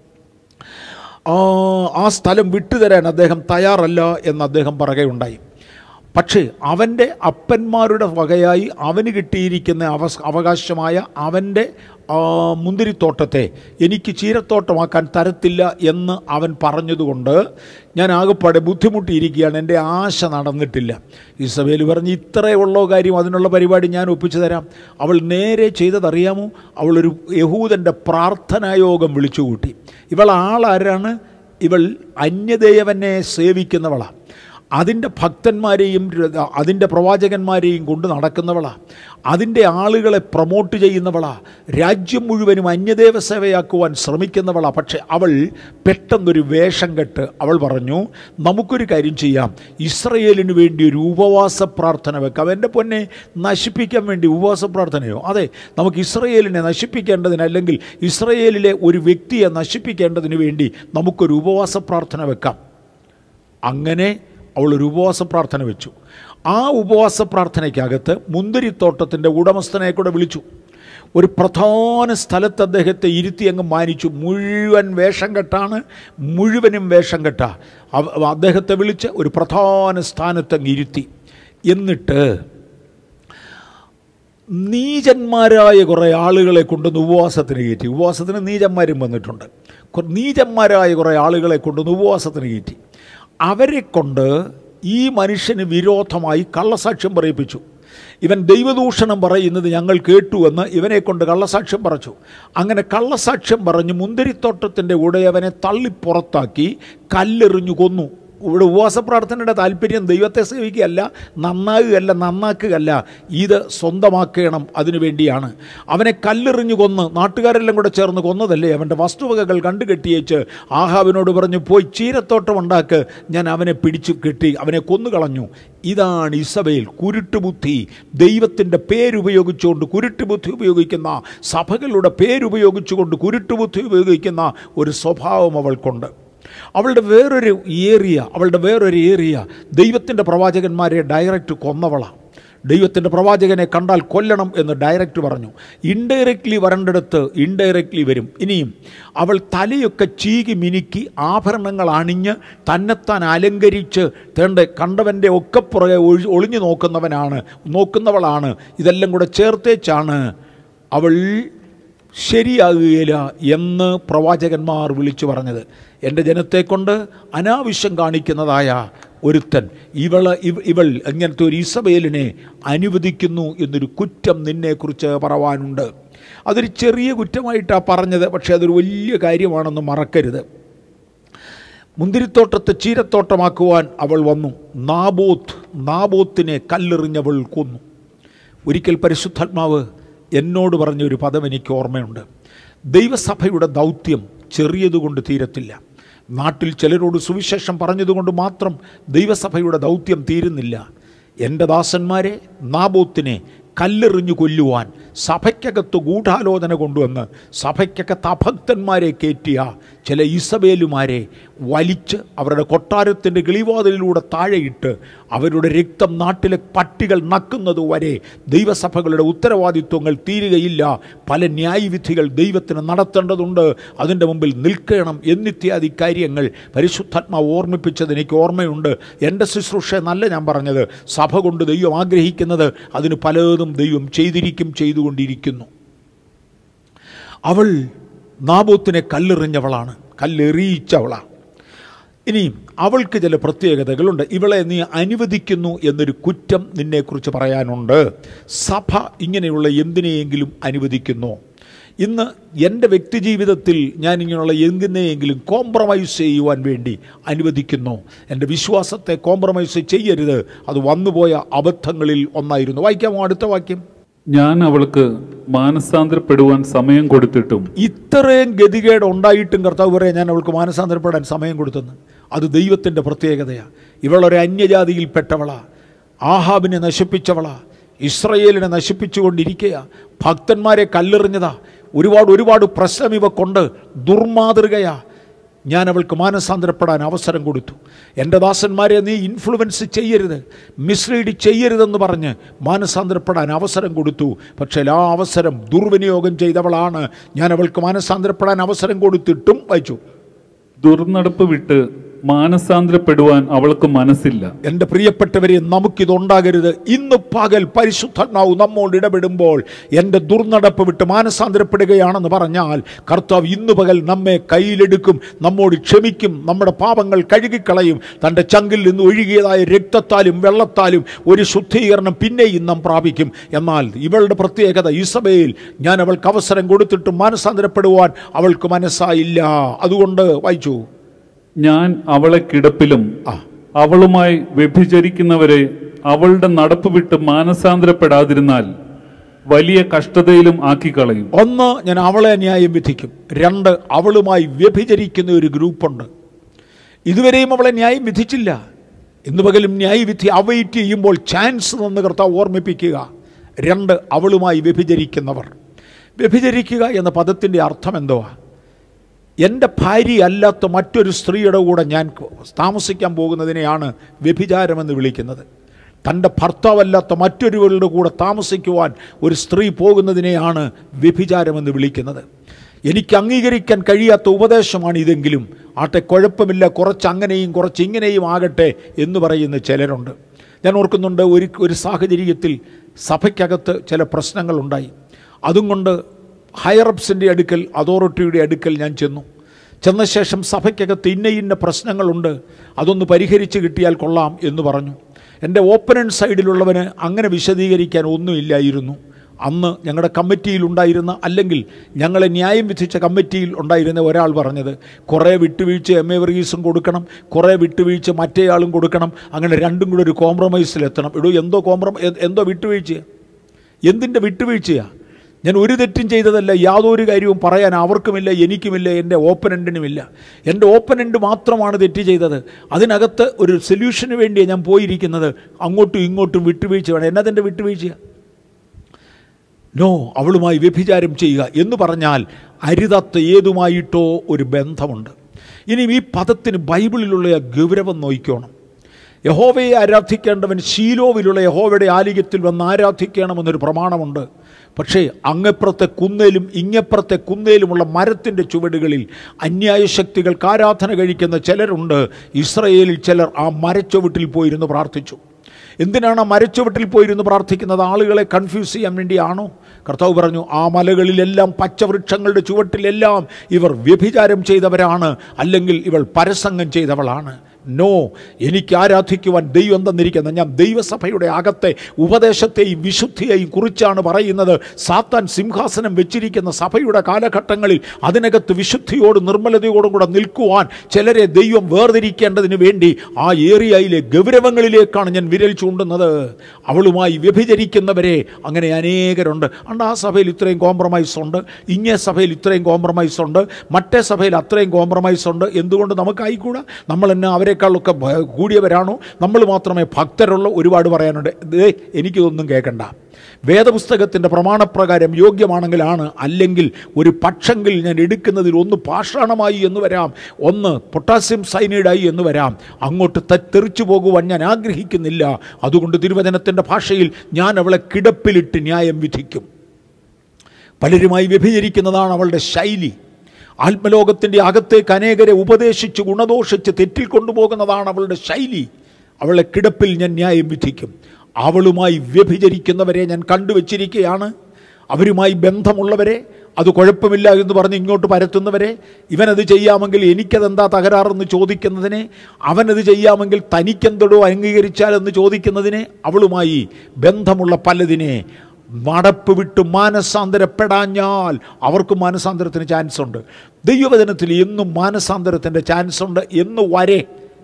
ആ സ്ഥലം വിട്ടുതരാൻ അദ്ദേഹം തയ്യാറല്ല എന്ന് അദ്ദേഹം പറയുകയുണ്ടായി. പക്ഷേ അവൻ്റെ അപ്പന്മാരുടെ വകയായി അവന് കിട്ടിയിരിക്കുന്ന അവ അവകാശമായ അവൻ്റെ മുന്തിരിത്തോട്ടത്തെ എനിക്ക് ചീരത്തോട്ടമാക്കാൻ തരത്തില്ല എന്ന് അവൻ പറഞ്ഞതുകൊണ്ട് ഞാൻ ആകെപ്പാടെ ബുദ്ധിമുട്ടിയിരിക്കുകയാണ്, എൻ്റെ ആശ നടന്നിട്ടില്ല. ഇസബേൽ പറഞ്ഞ്, ഇത്രയേ ഉള്ളോ കാര്യം, അതിനുള്ള പരിപാടി ഞാൻ ഒപ്പിച്ചു തരാം. അവൾ നേരെ ചെയ്തതറിയാമോ? അവളൊരു യഹൂദൻ്റെ പ്രാർത്ഥനായോഗം വിളിച്ചു കൂട്ടി. ഇവൾ ആളാരാണ്? ഇവൾ അന്യദേവനെ സേവിക്കുന്നവളാണ്. അതിൻ്റെ ഭക്തന്മാരെയും അതിൻ്റെ പ്രവാചകന്മാരെയും കൊണ്ട് നടക്കുന്നവളാ, അതിൻ്റെ ആളുകളെ പ്രൊമോട്ട് ചെയ്യുന്നവളാ, രാജ്യം മുഴുവനും അന്യദേവ സേവയാക്കുവാൻ ശ്രമിക്കുന്നവളാ. പക്ഷെ അവൾ പെട്ടെന്നൊരു വേഷം കെട്ട് അവൾ പറഞ്ഞു, നമുക്കൊരു കാര്യം ചെയ്യാം, ഇസ്രയേലിന് വേണ്ടി ഒരു ഉപവാസ പ്രാർത്ഥന വെക്കാം. എൻ്റെ പൊന്നെ, നശിപ്പിക്കാൻ വേണ്ടി ഉപവാസ പ്രാർത്ഥനയോ? അതെ, നമുക്ക് ഇസ്രയേലിനെ നശിപ്പിക്കേണ്ടതിന്, അല്ലെങ്കിൽ ഇസ്രയേലിലെ ഒരു വ്യക്തിയെ നശിപ്പിക്കേണ്ടതിന് വേണ്ടി നമുക്കൊരു ഉപവാസ പ്രാർത്ഥന വെക്കാം. അങ്ങനെ അവളൊരു ഉപവാസ പ്രാർത്ഥന വെച്ചു. ആ ഉപവാസ പ്രാർത്ഥനയ്ക്കകത്ത് മുന്തിരിത്തോട്ടത്തിൻ്റെ ഉടമസ്ഥനെ കൂടെ വിളിച്ചു. ഒരു പ്രധാന സ്ഥലത്ത് അദ്ദേഹത്തെ ഇരുത്തി അങ്ങ് മാനിച്ചു. മുഴുവൻ വേഷം കെട്ടാണ്, മുഴുവനും വേഷം കെട്ട അദ്ദേഹത്തെ വിളിച്ച് ഒരു പ്രധാന സ്ഥാനത്തങ്ങ് ഇരുത്തി. എന്നിട്ട് നീചന്മാരായ കുറേ ആളുകളെ കൊണ്ടുവന്ന് ഉപവാസത്തിന് കയറ്റി. ഉപവാസത്തിന് നീചന്മാരും വന്നിട്ടുണ്ട്. നീചന്മാരായ കുറേ ആളുകളെ കൊണ്ടുവന്ന് ഉപവാസത്തിന് കയറ്റി. അവരെ കൊണ്ട് ഈ മനുഷ്യന് വിരോധമായി കള്ളസാക്ഷ്യം പറയിപ്പിച്ചു. ഇവൻ ദൈവദൂഷണം പറയുന്നത് ഞങ്ങൾ കേട്ടുവെന്ന് ഇവനെ കൊണ്ട് കള്ളസാക്ഷ്യം പറച്ചു. അങ്ങനെ കള്ളസാക്ഷ്യം പറഞ്ഞ് മുന്തിരിത്തോട്ടത്തിൻ്റെ ഉടയവനെ തള്ളി പുറത്താക്കി കല്ലെറിഞ്ഞു കൊന്നു. ഇവിടെ ഉപവാസ പ്രാർത്ഥനയുടെ താല്പര്യം ദൈവത്തെ സേവിക്കുകയല്ല, നന്നാകുകയല്ല, നന്നാക്കുകയല്ല, ഇത് സ്വന്തമാക്കണം. അതിനു വേണ്ടിയാണ് അവനെ കല്ലെറിഞ്ഞു കൊന്ന്, നാട്ടുകാരെല്ലാം കൂടെ ചേർന്ന് കൊന്നതല്ലേ. അവൻ്റെ വസ്തുവകകൾ കണ്ടു കെട്ടിയേച്ച് ആഹാബിനോട് പറഞ്ഞു, പോയി ചീരത്തോട്ടം ഉണ്ടാക്ക്, ഞാൻ അവനെ പിടിച്ചു കെട്ടി അവനെ കൊന്നുകളഞ്ഞു. ഇതാണ് ഇസബേൽ, കുരുട്ടുബുദ്ധി. ദൈവത്തിൻ്റെ പേരുപയോഗിച്ചുകൊണ്ട് കുരുട്ടുബുദ്ധി ഉപയോഗിക്കുന്ന, സഭകളുടെ പേരുപയോഗിച്ചുകൊണ്ട് കുരുട്ടുബുദ്ധി ഉപയോഗിക്കുന്ന ഒരു സ്വഭാവം അവൾക്കുണ്ട്. അവളുടെ വേറൊരു ഏരിയ അവളുടെ വേറൊരു ഏരിയ ദൈവത്തിൻ്റെ പ്രവാചകന്മാരെ ഡയറക്റ്റ് കൊന്നവളാണ്. ദൈവത്തിൻ്റെ പ്രവാചകനെ കണ്ടാൽ കൊല്ലണം എന്ന് ഡയറക്റ്റ് പറഞ്ഞു. ഇൻഡയറക്റ്റ്ലി വരേണ്ടടുത്ത് ഇൻഡയറക്റ്റ്ലി വരും. ഇനിയും അവൾ തലയൊക്കെ ചീകി മിനുക്കി ആഭരണങ്ങൾ അണിഞ്ഞ് തന്നെത്താൻ അലങ്കരിച്ച് തേണ്ട കണ്ടവൻ്റെ ഒക്കെ പുറകെ ഒളിഞ്ഞു നോക്കുന്നവനാണ് നോക്കുന്നവളാണ്. ഇതെല്ലാം കൂടെ ചേർത്തേച്ചാണ് അവൾ ശരിയാകുകയില്ല എന്ന് പ്രവാചകന്മാർ വിളിച്ചു പറഞ്ഞത്. എൻ്റെ ജനത്തെക്കൊണ്ട് അനാവശ്യം കാണിക്കുന്നതായ ഒരുത്തൻ ഇവൾ ഇവൾ ഇങ്ങനത്തെ ഒരു ഇസബേലിനെ അനുവദിക്കുന്നു എന്നൊരു കുറ്റം നിന്നെക്കുറിച്ച് പറവാനുണ്ട്. അതൊരു ചെറിയ കുറ്റമായിട്ടാണ് പറഞ്ഞത്, പക്ഷേ അതൊരു വലിയ കാര്യമാണെന്ന് മറക്കരുത്. മുന്തിരിത്തോട്ടത്തെ ചീരത്തോട്ടമാക്കുവാൻ അവൾ വന്നു. നാബോത്ത് നാബോത്തിനെ കല്ലെറിഞ്ഞവൾ കൊന്നു. ഒരിക്കൽ പരിശുദ്ധാത്മാവ് എന്നോട് പറഞ്ഞൊരു പദം എനിക്ക് ഓർമ്മയുണ്ട്. ദൈവസഭയുടെ ദൗത്യം ചെറിയതുകൊണ്ട് തീരത്തില്ല. നാട്ടിൽ ചിലരോട് സുവിശേഷം പറഞ്ഞതുകൊണ്ട് മാത്രം ദൈവസഭയുടെ ദൗത്യം തീരുന്നില്ല. എൻ്റെ ദാസന്മാരെ നാബോത്തിനെ കല്ലെറിഞ്ഞു കൊല്ലുവാൻ സഭയ്ക്കകത്ത് ഗൂഢാലോചന കൊണ്ടുവന്ന് സഭയ്ക്കകത്ത് അഭക്തന്മാരെ കയറ്റിയ ചില ഇസബേലുമാരെ വലിച്ച് അവരുടെ കൊട്ടാരത്തിൻ്റെ കിളിവാതിലിലൂടെ താഴെയിട്ട് അവരുടെ രക്തം നാട്ടിലെ പട്ടികൾ നക്കുന്നത് വരെ ദൈവസഭകളുടെ ഉത്തരവാദിത്വങ്ങൾ തീരുകയില്ല. പല ന്യായവിധികൾ ദൈവത്തിന് നടത്തേണ്ടതുണ്ട്. അതിൻ്റെ മുമ്പിൽ നിൽക്കണം എന്നിത്യാദി കാര്യങ്ങൾ പരിശുദ്ധാത്മാവ് ഓർമ്മിപ്പിച്ചത് എനിക്ക് ഓർമ്മയുണ്ട്. എൻ്റെ ശുശ്രൂഷ എന്നല്ല ഞാൻ പറഞ്ഞത്. സഭ കൊണ്ട് ദൈവം ആഗ്രഹിക്കുന്നത് അതിന് പലതും ദൈവം ചെയ്തിരിക്കും, ചെയ്തുകൊണ്ടിരിക്കുന്നു. അവൾ നാബോത്തിനെ കല്ലെറിഞ്ഞവളാണ്, കല്ലെറിയിച്ചവളാണ്. ഇനി അവൾക്ക് ചില പ്രത്യേകതകളുണ്ട്. ഇവളെ നീ അനുവദിക്കുന്നു എന്നൊരു കുറ്റം നിന്നെക്കുറിച്ച് പറയാനുണ്ട്. സഭ ഇങ്ങനെയുള്ള എന്തിനെയെങ്കിലും അനുവദിക്കുന്നു. ഇന്ന് എൻ്റെ വ്യക്തിജീവിതത്തിൽ ഞാൻ ഇങ്ങനെയുള്ള എന്തിനെയെങ്കിലും കോംപ്രമൈസ് ചെയ്യുവാൻ വേണ്ടി അനുവദിക്കുന്നു. എൻ്റെ വിശ്വാസത്തെ കോംപ്രമൈസ് ചെയ്യരുത്. അത് വന്നുപോയ അബദ്ധങ്ങളിൽ ഒന്നായിരുന്നു. വായിക്കാമോ അടുത്ത വാക്യം? ഞാൻ അവൾക്ക് മാനസാന്തരപ്പെടുവാൻ സമയം കൊടുത്തിട്ടും. ഇത്രയും ഗതികേട് ഉണ്ടായിട്ടും കർത്താവ് പറയാൻ ഞാൻ അവൾക്ക് മാനസാന്തരപ്പെടാൻ സമയം കൊടുത്തെന്ന്. അത് ദൈവത്തിൻ്റെ പ്രത്യേകതയാണ്. ഇവളൊരു അന്യജാതിയിൽപ്പെട്ടവളാ, ആഹാബിനെ നശിപ്പിച്ചവളാ, ഇസ്രയേലിനെ നശിപ്പിച്ചുകൊണ്ടിരിക്കുക, ഭക്തന്മാരെ കല്ലെറിഞ്ഞതാ, ഒരുപാട് ഒരുപാട് പ്രശ്നം ഇവ കൊണ്ട് ദുർമാതൃകയാ. ഞാൻ അവൾക്ക് മാനസാന്തരപ്പെടാൻ അവസരം കൊടുത്തു. എൻ്റെ ദാസന്മാരെ നീ ഇൻഫ്ലുവൻസ് ചെയ്യരുത്, മിസ്ലീഡ് ചെയ്യരുതെന്ന് പറഞ്ഞ് മാനസാന്തരപ്പെടാൻ അവസരം കൊടുത്തു. പക്ഷേ ആ അവസരം ദുർവിനിയോഗം ചെയ്തവളാണ്. ഞാൻ അവൾക്ക് മാനസാന്തരപ്പെടാൻ അവസരം കൊടുത്തിട്ടും വായിച്ചു, ദുർനടപ്പ് വിട്ട് മാനസാന്തരപ്പെടുവാൻ അവൾക്ക് മനസ്സില്ല. എൻ്റെ പ്രിയപ്പെട്ടവരെ, നമുക്കിതുണ്ടാകരുത്. ഇന്ന് പകൽ പരിശുദ്ധാത്മാവ് നമ്മോട് ഇടപെടുമ്പോൾ എൻ്റെ ദുർനടപ്പ് വിട്ട് മാനസാന്തരപ്പെടുകയാണെന്ന് പറഞ്ഞാൽ കർത്താവ് ഇന്ന് പകൽ നമ്മെ കയ്യിലെടുക്കും, നമ്മോട് ക്ഷമിക്കും, നമ്മുടെ പാപങ്ങൾ കഴുകിക്കളയും. തൻ്റെ ചങ്കിൽ നിന്ന് ഒഴുകിയതായ രക്തത്താലും വെള്ളത്താലും ഒരു ശുദ്ധീകരണം പിന്നെയും നാം പ്രാപിക്കും. എന്നാൽ ഇവളുടെ പ്രത്യേകത ഇസബേൽ, ഞാൻ അവൾക്ക് അവസരം കൊടുത്തിട്ടും മാനസാന്തരപ്പെടുവാൻ അവൾക്ക് മനസ്സായില്ല. അതുകൊണ്ട് വായിച്ചു, ഞാൻ അവളെ കിടപ്പിലും അവളുമായി വ്യഭിചരിക്കുന്നവരെ അവളുടെ നടപ്പ് വിട്ട് മാനസാന്തരപ്പെടാതിരുന്നാൽ വലിയ കഷ്ടതയിലും ആക്കിക്കളയും. ഒന്ന്, ഞാൻ അവളെ ന്യായം വിധിക്കും. രണ്ട്, അവളുമായി വ്യഭിചരിക്കുന്ന ഒരു ഗ്രൂപ്പുണ്ട്. ഇതുവരെയും അവളെ ന്യായം വിധിച്ചില്ല. ഇന്ന് പകലും ന്യായവിധി അവൈറ്റ് ചെയ്യുമ്പോൾ ചാൻസ് നിന്ന് കർത്താവ് ഓർമ്മിപ്പിക്കുക. രണ്ട്, അവളുമായി വ്യഭിചരിക്കുന്നവർ. വ്യഭിചരിക്കുക എന്ന പദത്തിൻ്റെ അർത്ഥം എന്തുവാ? എൻ്റെ ഭാര്യ അല്ലാത്ത മറ്റൊരു സ്ത്രീയുടെ കൂടെ ഞാൻ താമസിക്കാൻ പോകുന്നതിനെയാണ് വ്യഭിചാരമെന്ന് വിളിക്കുന്നത്. തൻ്റെ ഭർത്താവല്ലാത്ത മറ്റൊരുവരുടെ കൂടെ താമസിക്കുവാൻ ഒരു സ്ത്രീ പോകുന്നതിനെയാണ് വ്യഭിചാരമെന്ന് വിളിക്കുന്നത്. എനിക്ക് അംഗീകരിക്കാൻ കഴിയാത്ത ഉപദേശമാണ് ഇതെങ്കിലും ആട്ടെ, കുഴപ്പമില്ല, കുറച്ച് അങ്ങനെയും കുറച്ച് ഇങ്ങനെയും ആകട്ടെ എന്ന് പറയുന്ന ചിലരുണ്ട്. ഞാൻ ഓർക്കുന്നുണ്ട്, ഒരു ഒരു സാഹചര്യത്തിൽ സഭയ്ക്കകത്ത് ചില പ്രശ്നങ്ങളുണ്ടായി. അതും കൊണ്ട് ഹയറപ്സിൻ്റെ അടുക്കൽ, അതോറിറ്റിയുടെ അടുക്കൽ ഞാൻ ചെന്നു. ചെന്ന ശേഷം സഭയ്ക്കകത്ത് ഇന്ന ഇന്ന പ്രശ്നങ്ങളുണ്ട്, അതൊന്ന് പരിഹരിച്ച് കിട്ടിയാൽ കൊള്ളാം എന്ന് പറഞ്ഞു. എൻ്റെ ഓപ്പണൻറ്റ് സൈഡിലുള്ളവന് അങ്ങനെ വിശദീകരിക്കാൻ ഒന്നുമില്ലായിരുന്നു. അന്ന് ഞങ്ങളുടെ കമ്മിറ്റിയിലുണ്ടായിരുന്ന, അല്ലെങ്കിൽ ഞങ്ങളെ ന്യായം വിധിച്ച കമ്മിറ്റിയിൽ ഉണ്ടായിരുന്ന ഒരാൾ പറഞ്ഞത്, കുറേ വിട്ടുവീഴ്ച എം എ വർഗീസും കൊടുക്കണം, കുറേ വിട്ടുവീഴ്ച മറ്റേയാളും കൊടുക്കണം, അങ്ങനെ രണ്ടും കൂടെ ഒരു കോംപ്രമൈസിലെത്തണം. ഇടൂ, എന്തോ കോംപ്രമൈ എന്തോ വിട്ടുവീഴ്ചയാണ്? എന്തിൻ്റെ വിട്ടുവീഴ്ചയാണ്? ഞാൻ ഒരു തെറ്റും ചെയ്തതല്ല. യാതൊരു കാര്യവും പറയാൻ അവർക്കുമില്ല, എനിക്കുമില്ല, എൻ്റെ ഓപ്പനൻറ്റിനുമില്ല. എൻ്റെ ഓപ്പനൻറ്റ് മാത്രമാണ് തെറ്റ് ചെയ്തത്. അതിനകത്ത് ഒരു സൊല്യൂഷന് വേണ്ടിയാണ് ഞാൻ പോയിരിക്കുന്നത്. അങ്ങോട്ടും ഇങ്ങോട്ടും വിട്ടുവീഴ്ച വേണം. എന്നതെൻ്റെ വിട്ടുവീഴ്ചയാണ്? നോ, അവളുമായി വ്യഭിചാരം ചെയ്യുക എന്ന് പറഞ്ഞാൽ അരുതാത്ത ഏതുമായിട്ടോ ഒരു ബന്ധമുണ്ട്. ഇനി ഈ പദത്തിന് ബൈബിളിലുള്ള ഗൗരവം നോക്കിക്കോണം. യഹോവയെ ആരാധിക്കേണ്ടവൻ ശീലോവിലുള്ള യഹോവയുടെ ആലയത്തിൽ വന്ന് ആരാധിക്കണമെന്നൊരു പ്രമാണമുണ്ട്. പക്ഷേ അങ്ങപ്പുറത്തെ കുന്നേലും ഇങ്ങപ്പുറത്തെ കുന്നേലുമുള്ള മരത്തിൻ്റെ ചുവടുകളിൽ അന്യായ ശക്തികൾക്ക് ആരാധന കഴിക്കുന്ന ചിലരുണ്ട്. ഇസ്രയേലിൽ ചിലർ ആ മരച്ചുവട്ടിൽ പോയിരുന്നു പ്രാർത്ഥിച്ചു. എന്തിനാണ് ആ മരച്ചുവട്ടിൽ പോയിരുന്നു പ്രാർത്ഥിക്കുന്നത്? ആളുകളെ കൺഫ്യൂസ് ചെയ്യാൻ വേണ്ടിയാണോ? കർത്താവ് പറഞ്ഞു, ആ മലകളിലെല്ലാം പച്ചവൃക്ഷങ്ങളുടെ ചുവട്ടിലെല്ലാം ഇവർ വ്യഭിചാരം ചെയ്തവരാണ്, അല്ലെങ്കിൽ ഇവൾ പരസംഗം ചെയ്തവളാണ്. നോ, എനിക്ക് ആരാധിക്കുവാൻ ദൈവം തന്നിരിക്കുന്നത്. ഞാൻ ദൈവസഭയുടെ അകത്തെ ഉപദേശത്തെയും വിശുദ്ധിയെയും കുറിച്ചാണ് പറയുന്നത്. സാത്താൻ സിംഹാസനം വെച്ചിരിക്കുന്ന സഭയുടെ കാലഘട്ടങ്ങളിൽ അതിനകത്ത് വിശുദ്ധിയോടും നിർമ്മലതയോടും കൂടെ നിൽക്കുവാൻ ചിലരെ ദൈവം വേർതിരിക്കേണ്ടതിന് വേണ്ടി ആ ഏരിയയിലെ ഗൗരവങ്ങളിലേക്കാണ് ഞാൻ വിരൽ ചൂണ്ടുന്നത്. അവളുമായി വ്യഭിചരിക്കുന്നവരെ അങ്ങനെ അനേകരുണ്ട്. അതുകൊണ്ട് ആ സഭയിൽ ഇത്രയും കോംപ്രമൈസ് ഉണ്ട്, ഇങ്ങേ സഭയിൽ ഇത്രയും കോംപ്രമൈസ് ഉണ്ട്, മറ്റേ സഭയിൽ അത്രയും കോംപ്രമൈസ് ഉണ്ട്. എന്തുകൊണ്ട് നമുക്കായിക്കൂടാ? നമ്മൾ തന്നെ അവരെ ൊക്കെ കൂടിയവരാണോ? നമ്മൾ മാത്രമേ ഭക്തരുള്ളൂ? ഒരുപാട് പറയാനുണ്ട്. ദേ, എനിക്കിതൊന്നും കേൾക്കണ്ട. വേദപുസ്തകത്തിൻ്റെ പ്രമാണപ്രകാരം യോഗ്യമാണെങ്കിലാണ്. അല്ലെങ്കിൽ ഒരു പക്ഷെങ്കിൽ ഞാൻ എടുക്കുന്നതിൽ ഒന്ന് പാഷാണമായി എന്ന് വരാം, ഒന്ന് പൊട്ടാസ്യം സൈനൈഡായി എന്ന് വരാം. അങ്ങോട്ട് തെറിച്ചു പോകുവാൻ ഞാൻ ആഗ്രഹിക്കുന്നില്ല. അതുകൊണ്ട് തിരുവചനത്തിൻ്റെ ഭാഷയിൽ ഞാൻ അവളെ കിടപ്പിലിട്ട് ന്യായം വിധിക്കും. പലരുമായി വ്യഭിചരിക്കുന്നതാണ് അവളുടെ ശൈലി. ആത്മലോകത്തിൻ്റെ അകത്തേക്ക് അനേകരെ ഉപദേശിച്ച് ഗുണദോഷിച്ച് തെറ്റിൽ കൊണ്ടുപോകുന്നതാണ് അവളുടെ ശൈലി. അവളെ കിടപ്പിൽ ഞാൻ ന്യായം വിധിക്കും. അവളുമായി വ്യഭിചരിക്കുന്നവരെ ഞാൻ കണ്ടുവച്ചിരിക്കുകയാണ്. അവരുമായി ബന്ധമുള്ളവരെ, അത് കുഴപ്പമില്ല എന്ന് പറഞ്ഞ് ഇങ്ങോട്ട് പരത്തുന്നവരെ, ഇവനത് ചെയ്യാമെങ്കിൽ എനിക്കതെന്താ തകരാറെന്ന് ചോദിക്കുന്നതിനെ, അവനത് ചെയ്യാമെങ്കിൽ തനിക്കെന്തോ അംഗീകരിച്ചാലെന്ന് ചോദിക്കുന്നതിനെ, അവളുമായി ബന്ധമുള്ള പലതിനെ നടപ്പ് വിട്ട് മാനസാന്തരപ്പെടാഞ്ഞാൽ അവർക്ക് മാനസാന്തരത്തിന് ചാൻസ് ഉണ്ട്. ദൈവവചനത്തിൽ എന്നും മാനസാന്തരത്തിൻ്റെ ചാൻസ് ഉണ്ട്. എന്ന് വരെ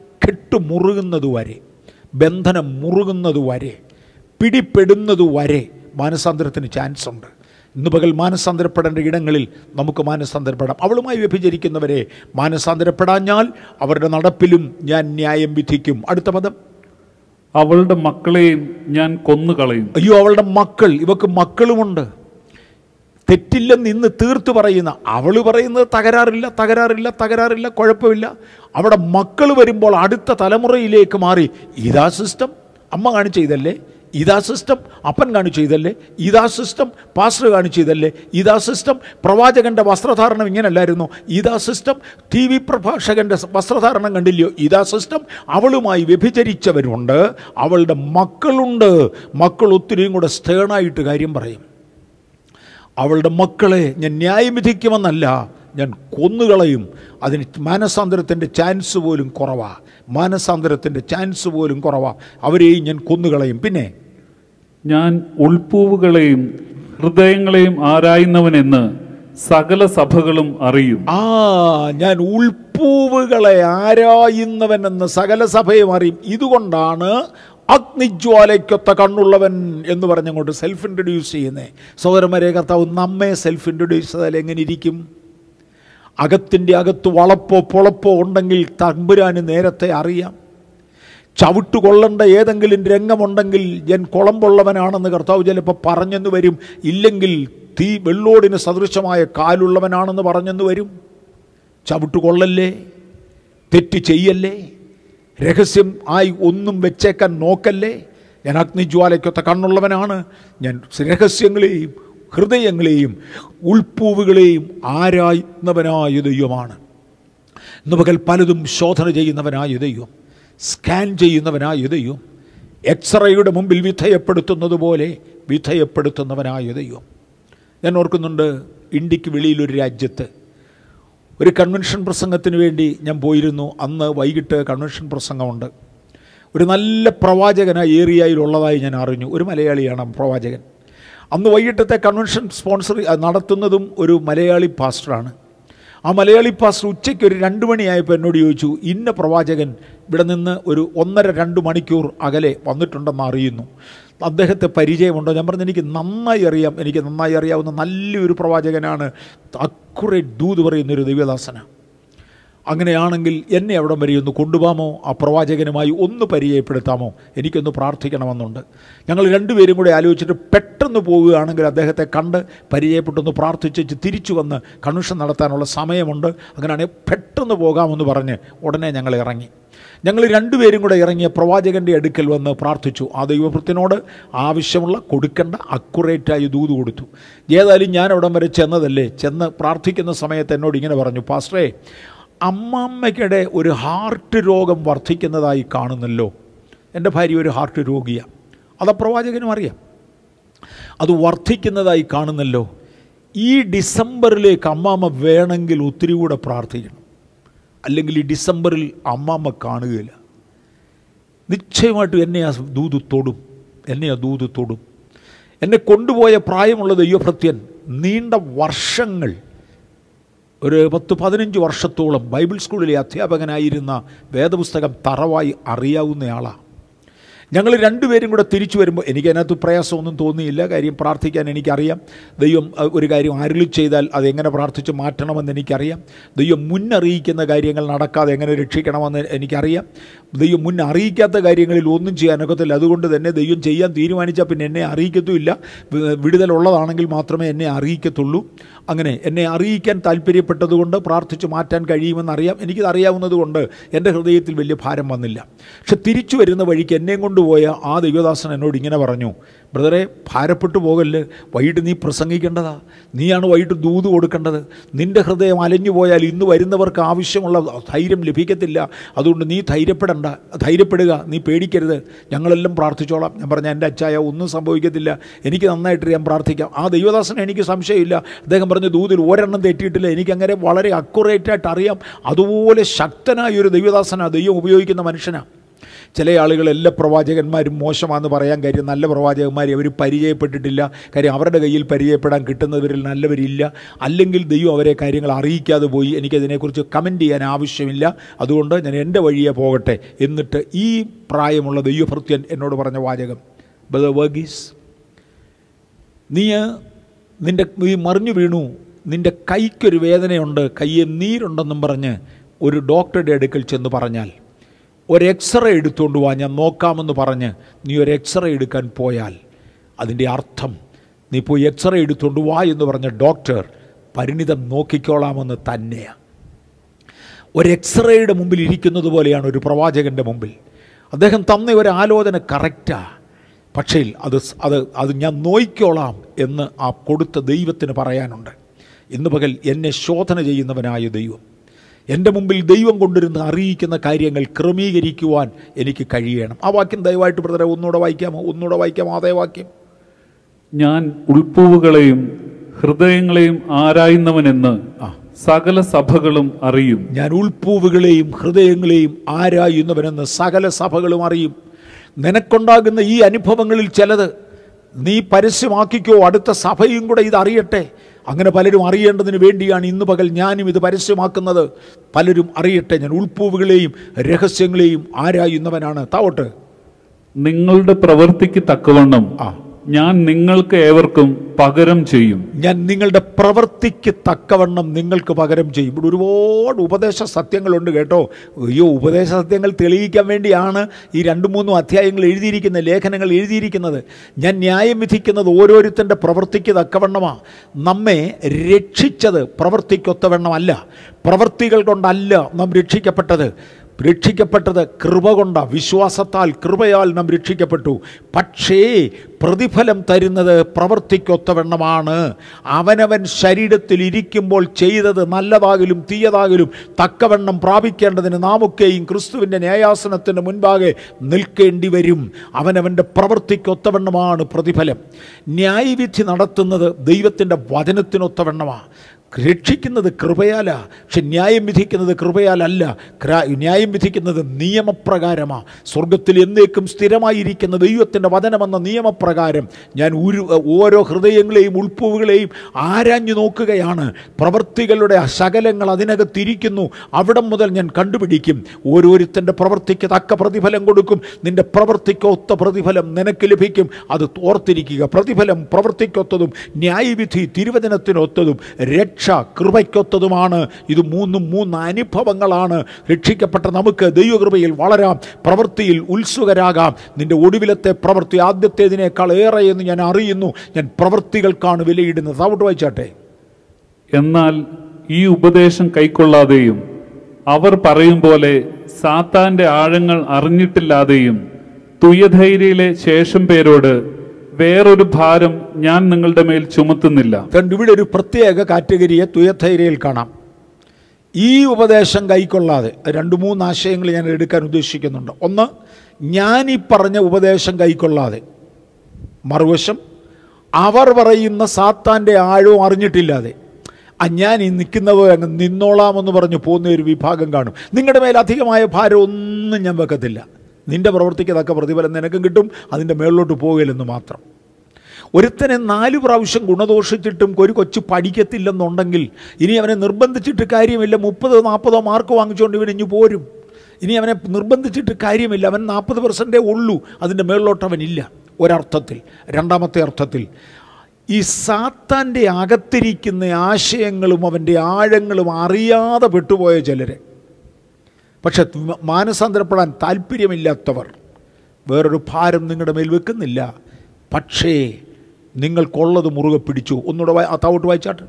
കെട്ടുമുറുകുന്നതുവരെ, ബന്ധനം മുറുകുന്നതുവരെ, പിടിപ്പെടുന്നതുവരെ മാനസാന്തരത്തിന് ചാൻസ് ഉണ്ട്. ഇന്ന് പകൽ മാനസാന്തരപ്പെടേണ്ട ഇടങ്ങളിൽ നമുക്ക് മാനസാന്തരപ്പെടാം. അവളുമായി വ്യഭിചരിക്കുന്നവരെ മാനസാന്തരപ്പെടാഞ്ഞാൽ അവരുടെ നടപ്പിലും ഞാൻ ന്യായം വിധിക്കും. അടുത്ത പദം, അവളുടെ മക്കളെയും ഞാൻ കൊന്നുകളയും. അയ്യോ, അവളുടെ മക്കൾ, ഇവക്ക് മക്കളുമുണ്ട്. തെറ്റില്ലെന്ന് ഇന്ന് തീർത്ത് പറയുന്ന അവൾ പറയുന്നത് തകരാറില്ല, തകരാറില്ല, തകരാറില്ല, കുഴപ്പമില്ല. അവിടെ മക്കൾ വരുമ്പോൾ അടുത്ത തലമുറയിലേക്ക് മാറി, ഇതാ സിസ്റ്റം, അമ്മ കാണിച്ച ഇതല്ലേ, ഇതാ സിസ്റ്റം, അപ്പൻ കാണിച്ചു ഇതല്ലേ, ഇതാ സിസ്റ്റം, പാസ്റ്റർ കാണിച്ചു ഇതല്ലേ, ഇതാ സിസ്റ്റം, പ്രവാചകൻ്റെ വസ്ത്രധാരണം ഇങ്ങനല്ലായിരുന്നു, ഇതാ സിസ്റ്റം, ടി വി പ്രഭാഷകൻ്റെ വസ്ത്രധാരണം കണ്ടില്ലയോ, ഇതാ സിസ്റ്റം. അവളുമായി വ്യഭിചരിച്ചവരുണ്ട്, അവളുടെ മക്കളുണ്ട്. മക്കൾ ഒത്തിരിയും കൂടെ സ്റ്റേണായിട്ട് കാര്യം പറയും. അവളുടെ മക്കളെ ഞാൻ ന്യായം വിധിക്കുമെന്നല്ല, ഞാൻ കൊന്നുകളയും. അതിന് മാനസാന്തരത്തിൻ്റെ ചാൻസ് പോലും കുറവാണ്. മാനസാന്തരത്തിൻ്റെ ചാൻസ് പോലും കുറവാണ്. അവരെയും ഞാൻ കൊന്നുകളയും. പിന്നെ ഞാൻ ഉൾപ്പൂവുകളെയും ഹൃദയങ്ങളെയും ആരായുന്നവനെന്ന് സകല സഭകളും അറിയും. ആ ഞാൻ ഉൾപ്പൂവുകളെ ആരായുന്നവനെന്ന് സകല സഭയും അറിയും. ഇതുകൊണ്ടാണ് അഗ്നിജ്വാലയ്ക്കൊത്ത കണ്ണുള്ളവൻ എന്ന് പറഞ്ഞങ്ങോട്ട് സെൽഫ് ഇൻട്രൊഡ്യൂസ് ചെയ്യുന്നത്. സഹോദരന്മാരെ, കർത്താവ് നമ്മെ സെൽഫ് ഇൻട്രൊഡ്യൂസ് ചെയ്താൽ എങ്ങനെ ഇരിക്കും? അകത്തിൻ്റെ അകത്ത് വളപ്പോ പൊളപ്പോ ഉണ്ടെങ്കിൽ തമ്പുരാന് നേരത്തെ അറിയാം. ചവിട്ട് കൊള്ളേണ്ട ഏതെങ്കിലും രംഗമുണ്ടെങ്കിൽ ഞാൻ കുളമ്പുള്ളവനാണെന്ന് കർത്താവ് ചിലപ്പോൾ പറഞ്ഞെന്ന് വരും. ഇല്ലെങ്കിൽ തീ വെള്ളോടിന് സദൃശമായ കാലുള്ളവനാണെന്ന് പറഞ്ഞെന്ന് വരും. ചവിട്ട് കൊള്ളല്ലേ, തെറ്റ് ചെയ്യല്ലേ, രഹസ്യം ആയി ഒന്നും വെച്ചേക്കാൻ നോക്കല്ലേ. ഞാൻ അഗ്നിജ്വാലയ്ക്കൊത്ത കണ്ണുള്ളവനാണ്. ഞാൻ രഹസ്യങ്ങളെയും ഹൃദയങ്ങളെയും ഉൾപ്പൂവുകളെയും ആരായുന്നവനായ ദൈവമാണ്. ഇന്ന് പകൽ പലതും ശോധന ചെയ്യുന്നവനായ ദൈവം, സ്കാൻ ചെയ്യുന്നവനായ ദൈവം, എക്സ്റേയുടെ മുമ്പിൽ വിധേയപ്പെടുത്തുന്നത് പോലെ വിധേയപ്പെടുത്തുന്നവനായ ദൈവം. ഞാൻ ഓർക്കുന്നുണ്ട്, ഇന്ത്യക്ക് വെളിയിലൊരു രാജ്യത്ത് ഒരു കൺവെൻഷൻ പ്രസംഗത്തിന് വേണ്ടി ഞാൻ പോയിരുന്നു. അന്ന് വൈകിട്ട് കൺവെൻഷൻ പ്രസംഗമുണ്ട്. ഒരു നല്ല പ്രവാചകൻ ആ ഏരിയയിലുള്ളതായി ഞാൻ അറിഞ്ഞു. ഒരു മലയാളിയാണ് പ്രവാചകൻ. അന്ന് വൈകിട്ടത്തെ കൺവെൻഷൻ സ്പോൺസർ നടത്തുന്നതും ഒരു മലയാളി പാസ്റ്ററാണ്. ആ മലയാളി പാസ്റ്റർ ഉച്ചയ്ക്ക് ഒരു രണ്ട് മണിയായപ്പോൾ എന്നോട് ചോദിച്ചു, ഇന്ന പ്രവാചകൻ ഇവിടെ നിന്ന് ഒരു ഒന്നര രണ്ട് മണിക്കൂർ അകലെ വന്നിട്ടുണ്ടെന്ന് അറിയുന്നു, അദ്ദേഹത്തെ പരിചയമുണ്ടോ? ഞാൻ പറഞ്ഞു, എനിക്ക് നന്നായി അറിയാം, എനിക്ക് നന്നായി അറിയാവുന്ന നല്ലൊരു പ്രവാചകനാണ്, അക്കുറേറ്റ് ദൂത് പറയുന്നൊരു ദൈവദാസന. അങ്ങനെയാണെങ്കിൽ എന്നെ അവിടം വരെ ഒന്ന് കൊണ്ടുപോകാമോ? ആ പ്രവാചകനുമായി ഒന്ന് പരിചയപ്പെടുത്താമോ? എനിക്കൊന്ന് പ്രാർത്ഥിക്കണമെന്നുണ്ട്. ഞങ്ങൾ രണ്ടുപേരും കൂടെ ആലോചിച്ചിട്ട് പെട്ടെന്ന് പോവുകയാണെങ്കിൽ അദ്ദേഹത്തെ കണ്ട് പരിചയപ്പെട്ടൊന്ന് പ്രാർത്ഥിച്ച് തിരിച്ചു വന്ന് കൺവെൻഷൻ നടത്താനുള്ള സമയമുണ്ട്. അങ്ങനെയാണെങ്കിൽ പെട്ടെന്ന് പോകാമെന്ന് പറഞ്ഞ് ഉടനെ ഞങ്ങൾ ഇറങ്ങി. ഞങ്ങൾ രണ്ടുപേരും കൂടെ ഇറങ്ങിയ പ്രവാചകൻ്റെ അടുക്കൽ വന്ന് പ്രാർത്ഥിച്ചു. ആ ദൈവഭൃത്യനോട് ആവശ്യമുള്ള കൊടുക്കേണ്ട അക്കുറേറ്റായി ദൂത് കൊടുത്തു. ഏതായാലും ഞാൻ അവിടം വരെ ചെന്നതല്ലേ, ചെന്ന് പ്രാർത്ഥിക്കുന്ന സമയത്ത് എന്നോട് ഇങ്ങനെ പറഞ്ഞു, പാസ്റ്ററേ, അമ്മാമ്മയ്ക്കിടെ ഒരു ഹാർട്ട് രോഗം വർദ്ധിക്കുന്നതായി കാണുന്നല്ലോ. എൻ്റെ ഭാര്യ ഒരു ഹാർട്ട് രോഗിയാണ്, അത് പ്രവാചകനും അറിയാം. അത് വർദ്ധിക്കുന്നതായി കാണുന്നല്ലോ. ഈ ഡിസംബറിലേക്ക് അമ്മാമ്മ വേണമെങ്കിൽ ഒത്തിരി കൂടെ പ്രാർത്ഥിക്കണം, അല്ലെങ്കിൽ ഈ ഡിസംബറിൽ അമ്മാമ്മ കാണുകയില്ല. നിശ്ചയമായിട്ടും എന്നെ ആ ദൂത് തൊടും, എന്നെ ആ ദൂത് തൊടും. എന്നെ കൊണ്ടുപോയ പ്രായമുള്ള ദൈവഭൃത്യൻ നീണ്ട വർഷങ്ങൾ, ഒരു പത്ത് പതിനഞ്ച് വർഷത്തോളം ബൈബിൾ സ്കൂളിലെ അധ്യാപകനായിരുന്ന, വേദപുസ്തകം തറവായി അറിയാവുന്നയാളാണ്. ഞങ്ങൾ രണ്ടുപേരും കൂടെ തിരിച്ചു വരുമ്പോൾ എനിക്കതിനകത്ത് പ്രയാസമൊന്നും തോന്നിയില്ല. കാര്യം പ്രാർത്ഥിക്കാൻ എനിക്കറിയാം. ദൈവം ഒരു കാര്യം അരുളി ചെയ്താൽ അതെങ്ങനെ പ്രാർത്ഥിച്ച് മാറ്റണമെന്ന് എനിക്കറിയാം. ദൈവം മുന്നറിയിക്കുന്ന കാര്യങ്ങൾ നടക്കാതെ എങ്ങനെ രക്ഷിക്കണമെന്ന് എനിക്കറിയാം. ദൈവം മുൻ അറിയിക്കാത്ത കാര്യങ്ങളിൽ ഒന്നും ചെയ്യാനൊക്കത്തില്ല. അതുകൊണ്ട് തന്നെ ദൈവം ചെയ്യാൻ തീരുമാനിച്ചാൽ പിന്നെ എന്നെ അറിയിക്കത്തുമില്ല. വിടുതലുള്ളതാണെങ്കിൽ മാത്രമേ എന്നെ അറിയിക്കത്തുള്ളൂ. അങ്ങനെ എന്നെ അറിയിക്കാൻ താല്പര്യപ്പെട്ടതുകൊണ്ട് പ്രാർത്ഥിച്ച് മാറ്റാൻ കഴിയുമെന്നറിയാം. എനിക്കത് അറിയാവുന്നതുകൊണ്ട് എൻ്റെ ഹൃദയത്തിൽ വലിയ ഭാരം വന്നില്ല. പക്ഷെ തിരിച്ചു വരുന്ന വഴിക്ക് എന്നെയും കൊണ്ടുപോയ ആ ദൈവദാസൻ എന്നോട് ഇങ്ങനെ പറഞ്ഞു, ബ്രദറെ, ഭാരപ്പെട്ടു പോകല്ല്, വൈകിട്ട് നീ പ്രസംഗിക്കേണ്ടതാ, നീയാണ് വൈകിട്ട് ദൂത് കൊടുക്കേണ്ടത്. നിൻ്റെ ഹൃദയം അലഞ്ഞു പോയാൽ ഇന്ന് വരുന്നവർക്ക് ആവശ്യമുള്ള ധൈര്യം ലഭിക്കത്തില്ല. അതുകൊണ്ട് നീ ധൈര്യപ്പെടണ്ട, ധൈര്യപ്പെടുക, നീ പേടിക്കരുത്, ഞങ്ങളെല്ലാം പ്രാർത്ഥിച്ചോളാം. ഞാൻ പറഞ്ഞ, എൻ്റെ അച്ചായ, ഒന്നും സംഭവിക്കത്തില്ല, എനിക്ക് നന്നായിട്ട് ഞാൻ പ്രാർത്ഥിക്കാം. ആ ദൈവദാസന് എനിക്ക് സംശയമില്ല. അദ്ദേഹം പറഞ്ഞ ദൂതിൽ ഒരെണ്ണം തെറ്റിയിട്ടില്ല. എനിക്കങ്ങനെ വളരെ അക്യുറേറ്റായിട്ട് അറിയാം. അതുപോലെ ശക്തനായ ഒരു ദൈവദാസനാണ്, ദൈവം ഉപയോഗിക്കുന്ന മനുഷ്യനാണ്. ചില ആളുകൾ എല്ലാ പ്രവാചകന്മാരും മോശമാണെന്ന് പറയാൻ കാര്യം, നല്ല പ്രവാചകന്മാരെ അവർ പരിചയപ്പെട്ടിട്ടില്ല. കാര്യം അവരുടെ കയ്യിൽ പരിചയപ്പെടാൻ കിട്ടുന്നവരിൽ നല്ലവരില്ല. അല്ലെങ്കിൽ ദൈവം അവരെ കാര്യങ്ങൾ അറിയിക്കാതെ പോയി. എനിക്കതിനെക്കുറിച്ച് കമൻറ്റ് ചെയ്യാൻ ആവശ്യമില്ല. അതുകൊണ്ട് ഞാൻ എൻ്റെ വഴിയെ പോകട്ടെ. എന്നിട്ട് ഈ പ്രായമുള്ള ദൈവഭൃത്യൻ എന്നോട് പറഞ്ഞ വാചകം, ബ്രദർ വർഗീസ്, നീ നിൻ്റെ നീ മറിഞ്ഞു വീണു, നിൻ്റെ കൈക്കൊരു വേദനയുണ്ട്, കയ്യിൽ നീരുണ്ടെന്നും പറഞ്ഞ് ഒരു ഡോക്ടറുടെ അടുക്കൽ ചെന്ന് പറഞ്ഞാൽ, ഒരു എക്സ്റേ എടുത്തുകൊണ്ട് വാ, ഞാൻ നോക്കാമെന്ന് പറഞ്ഞ് നീ ഒരു എക്സ്റേ എടുക്കാൻ പോയാൽ അതിൻ്റെ അർത്ഥം നീ പോയി എക്സ്റേ എടുത്തുകൊണ്ട് വാ എന്ന് പറഞ്ഞ ഡോക്ടർ പരിണിതം നോക്കിക്കോളാമെന്ന് തന്നെയാണ്. ഒരു എക്സ്റേയുടെ മുമ്പിൽ ഇരിക്കുന്നത് പോലെയാണ് ഒരു പ്രവാചകൻ്റെ മുമ്പിൽ. അദ്ദേഹം തന്ന ഒരു ആലോചന കറക്റ്റാണ്. പക്ഷേ അത് അത് അത് ഞാൻ നോക്കിക്കോളാം എന്ന് ആ കൊടുത്ത ദൈവത്തിന് പറയാനുണ്ട്. ഇന്ന് പകൽ എന്നെ ശോധന ചെയ്യുന്നവനായ ദൈവം, എൻ്റെ മുമ്പിൽ ദൈവം കൊണ്ടിരുന്ന് അറിയിക്കുന്ന കാര്യങ്ങൾ ക്രമീകരിക്കുവാൻ എനിക്ക് കഴിയണം. ആ വാക്യം ദയവായിട്ട് ബ്രദറെ ഒന്നുകൂടെ വായിക്കാമോ? ഒന്നുകൂടെ വായിക്കാമോ അതേ വാക്യം? ഞാൻ ഉൾപ്പൂവുകളെയും ഹൃദയങ്ങളെയും ആരായുന്നവനെന്ന് സകല സഭകളും അറിയും. ഞാൻ ഉൾപ്പൂവുകളെയും ഹൃദയങ്ങളെയും ആരായുന്നവനെന്ന് സകല സഭകളും അറിയും. നിനക്കുണ്ടാകുന്ന ഈ അനുഭവങ്ങളിൽ ചിലത് നീ പരസ്യമാക്കിക്കോ, അടുത്ത സഭയും കൂടെ ഇത് അറിയട്ടെ. അങ്ങനെ പലരും അറിയേണ്ടതിന് വേണ്ടിയാണ് ഇന്ന് പകൽ ഞാനും ഇത് പരസ്യമാക്കുന്നത്. പലരും അറിയട്ടെ, ഞാൻ ഉൾപ്പൂവുകളെയും രഹസ്യങ്ങളെയും ആരായുന്നവനാണ്. താവോട്ട്, നിങ്ങളുടെ പ്രവൃത്തിക്ക് തക്കവണ്ണം ആ ഞാൻ നിങ്ങൾക്ക് ഏവർക്കും പകരം ചെയ്യും. ഞാൻ നിങ്ങളുടെ പ്രവൃത്തിക്ക് തക്കവണ്ണം നിങ്ങൾക്ക് പകരം ചെയ്യും. ഇവിടെ ഒരുപാട് ഉപദേശ സത്യങ്ങളുണ്ട് കേട്ടോ. അയ്യോ, ഉപദേശ സത്യങ്ങൾ തെളിയിക്കാൻ വേണ്ടിയാണ് ഈ രണ്ടു മൂന്നും അധ്യായങ്ങൾ എഴുതിയിരിക്കുന്ന ലേഖനങ്ങൾ എഴുതിയിരിക്കുന്നത്. ഞാൻ ന്യായം വിധിക്കുന്നത് ഓരോരുത്തൻ്റെ പ്രവൃത്തിക്ക് തക്കവണ്ണമാണ്. നമ്മെ രക്ഷിച്ചത് പ്രവൃത്തിക്കൊത്തവണ്ണമല്ല, പ്രവൃത്തികൾ കൊണ്ടല്ല നാം രക്ഷിക്കപ്പെട്ടത്. രക്ഷിക്കപ്പെട്ടത് കൃപ കൊണ്ട, വിശ്വാസത്താൽ കൃപയാൽ നാം രക്ഷിക്കപ്പെട്ടു. പക്ഷേ പ്രതിഫലം തരുന്നത് പ്രവൃത്തിക്കൊത്തവണ്ണമാണ്. അവനവൻ ശരീരത്തിൽ ഇരിക്കുമ്പോൾ ചെയ്തത് നല്ലതാകലും തീയതാകലും തക്കവണ്ണം പ്രാപിക്കേണ്ടതിന് നാമൊക്കെയും ക്രിസ്തുവിൻ്റെ ന്യായാസനത്തിൻ്റെ മുൻപാകെ നിൽക്കേണ്ടി വരും. അവനവൻ്റെ പ്രവൃത്തിക്കൊത്തവണ്ണമാണ് പ്രതിഫലം. ന്യായവിധി നടത്തുന്നത് ദൈവത്തിൻ്റെ വചനത്തിനൊത്തവണ്ണമാണ്. രക്ഷിക്കുന്നത് കൃപയാലാ, പക്ഷെ ന്യായം വിധിക്കുന്നത് കൃപയാലല്ല. ന്യായം വിധിക്കുന്നത് നിയമപ്രകാരമാണ്. സ്വർഗത്തിൽ എന്നേക്കും സ്ഥിരമായിരിക്കുന്ന ദൈവത്തിൻ്റെ വചനമെന്ന നിയമപ്രകാരം ഞാൻ ഒരു ഓരോ ഹൃദയങ്ങളെയും ഉൾപ്പൂവുകളെയും ആരാഞ്ഞു നോക്കുകയാണ്. പ്രവൃത്തികളുടെ ശകലങ്ങൾ അതിനകത്തിരിക്കുന്നു. അവിടം മുതൽ ഞാൻ കണ്ടുപിടിക്കും. ഓരോരുത്തൻ്റെ പ്രവൃത്തിക്ക് തക്ക പ്രതിഫലം കൊടുക്കും. നിൻ്റെ പ്രവൃത്തിക്കൊത്ത പ്രതിഫലം നിനക്ക് ലഭിക്കും. അത് ഓർത്തിരിക്കുക. പ്രതിഫലം പ്രവൃത്തിക്കൊത്തതും ന്യായവിധി തിരുവചനത്തിനൊത്തതും രക്ഷ രക്ഷ കൃപയ്ക്കൊത്തതുമാണ്. ഇത് മൂന്നും മൂന്ന് അനുഭവങ്ങളാണ്. രക്ഷിക്കപ്പെട്ട നമുക്ക് ദൈവകൃപയിൽ വളരാം, പ്രവൃത്തിയിൽ ഉത്സുകരാകാം. നിന്റെ ഒടുവിലത്തെ പ്രവൃത്തി ആദ്യത്തേതിനേക്കാൾ ഏറെ എന്ന് ഞാൻ അറിയുന്നു. ഞാൻ പ്രവൃത്തികൾക്കാണ് വിലയിടുന്നത്. താവോട്ട് വായിച്ചാട്ടെ. എന്നാൽ ഈ ഉപദേശം കൈക്കൊള്ളാതെയും അവർ പറയും പോലെ സാത്താന്റെ ആഴങ്ങൾ അറിഞ്ഞിട്ടില്ലാതെയും തുയധൈര്യയിലെ ശേഷം പേരോട് വേറൊരു ഭാരം ഞാൻ നിങ്ങളുടെ മേൽ ചുമത്തുന്നില്ല. കണ്ട് ഇവിടെ ഒരു പ്രത്യേക കാറ്റഗറിയെ തുയധൈര്യയിൽ കാണാം. ഈ ഉപദേശം കൈക്കൊള്ളാതെ രണ്ട് മൂന്ന് ആശയങ്ങൾ ഞാൻ എടുക്കാൻ ഉദ്ദേശിക്കുന്നുണ്ട്. ഒന്ന്, ഞാൻ ഈ പറഞ്ഞ ഉപദേശം കൈക്കൊള്ളാതെ. മറുവശം, അവർ പറയുന്ന സാത്താൻ്റെ ആഴവും അറിഞ്ഞിട്ടില്ലാതെ. ആ ഞാൻ ഈ നിൽക്കുന്നത് അങ്ങ് നിന്നോളാമെന്ന് പറഞ്ഞു പോകുന്ന ഒരു വിഭാഗം കാണും. നിങ്ങളുടെ മേൽ അധികമായ ഭാരം ഒന്നും ഞാൻ വെക്കത്തില്ല, നിന്റെ പ്രവൃത്തിക്ക് തക്ക പ്രതിഫലം നിനക്കും കിട്ടും, അതിൻ്റെ മേളിലോട്ട് പോകില്ലെന്ന് മാത്രം. ഒരുത്തനെ നാല് പ്രാവശ്യം ഗുണദോഷിച്ചിട്ടും ഒരു കൊച്ചു പഠിക്കത്തില്ലെന്നുണ്ടെങ്കിൽ ഇനി അവനെ നിർബന്ധിച്ചിട്ട് കാര്യമില്ല. മുപ്പതോ നാൽപ്പതോ മാർക്ക് വാങ്ങിച്ചുകൊണ്ട് ഇവൻ ഇഞ്ഞു പോരും. ഇനി അവനെ നിർബന്ധിച്ചിട്ട് കാര്യമില്ല. അവൻ നാൽപ്പത് പെർസെൻറ്റേ ഉള്ളൂ, അതിൻ്റെ മേളിലോട്ട് അവനില്ല ഒരർത്ഥത്തിൽ. രണ്ടാമത്തെ അർത്ഥത്തിൽ, ഈ സാത്താൻ്റെ അകത്തിരിക്കുന്ന ആശയങ്ങളും അവൻ്റെ ആഴങ്ങളും അറിയാതെ പെട്ടുപോയ ചിലരെ, പക്ഷെ മാനസാന്തരപ്പെടാൻ താല്പര്യമില്ലാത്തവർ വേറൊരു ഭാരം നിങ്ങളുടെ മേൽ വെക്കുന്നില്ല. പക്ഷേ നിങ്ങൾക്കുള്ളത് മുറുകെ പിടിച്ചു. ഒന്നുകൂടെ താവോട്ട് വായിച്ചാട്ട്.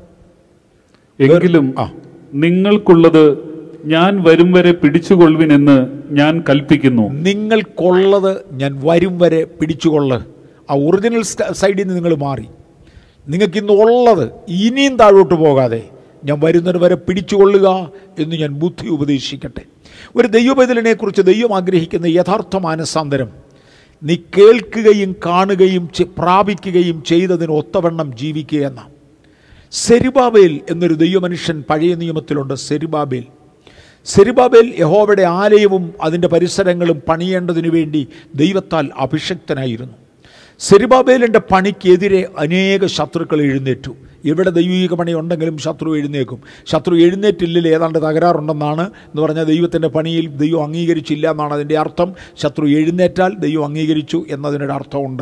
എങ്കിലും നിങ്ങൾക്കുള്ളത് ഞാൻ വരും വരെ പിടിച്ചുകൊള്ളുവിനെന്ന് ഞാൻ കൽപ്പിക്കുന്നു. നിങ്ങൾക്കുള്ളത് ഞാൻ വരും വരെ പിടിച്ചുകൊള്ളു. ആ ഒറിജിനൽ സൈഡിൽ നിന്ന് നിങ്ങൾ മാറി. നിങ്ങൾക്കിന്ന് ഉള്ളത് ഇനിയും താഴോട്ട് പോകാതെ ഞാൻ വരുന്നത് വരെ പിടിച്ചുകൊള്ളുക എന്ന് ഞാൻ ബുദ്ധി ഉപദേശിക്കട്ടെ. ഒരു ദൈവബദലിനെ കുറിച്ച് ദൈവം ആഗ്രഹിക്കുന്ന യഥാർത്ഥ മാനസാന്തരം, നീ കേൾക്കുകയും കാണുകയും പ്രാപിക്കുകയും ചെയ്തതിന് ഒത്തവണ്ണം ജീവിക്കുക എന്ന. സെരുബാബേൽ എന്നൊരു ദൈവമനുഷ്യൻ പഴയ നിയമത്തിലുണ്ട്. സെരുബാബേൽ സെരുബാബേൽ യഹോവയുടെ ആലയവും അതിൻ്റെ പരിസരങ്ങളും പണിയേണ്ടതിനു വേണ്ടി ദൈവത്താൽ അഭിഷക്തനായിരുന്നു. സെരുബാബേലിൻ്റെ പണിക്കെതിരെ അനേക ശത്രുക്കൾ എഴുന്നേറ്റു. ഇവിടെ ദൈവിക പണി ഉണ്ടെങ്കിലും ശത്രു എഴുന്നേക്കും. ശത്രു എഴുന്നേറ്റില്ലിൽ ഏതാണ്ട് തകരാറുണ്ടെന്നാണ് എന്ന് പറഞ്ഞാൽ ദൈവത്തിൻ്റെ പണിയിൽ ദൈവം അംഗീകരിച്ചില്ല എന്നാണ് അതിൻ്റെ അർത്ഥം. ശത്രു എഴുന്നേറ്റാൽ ദൈവം അംഗീകരിച്ചു എന്നതിനൊരു അർത്ഥമുണ്ട്.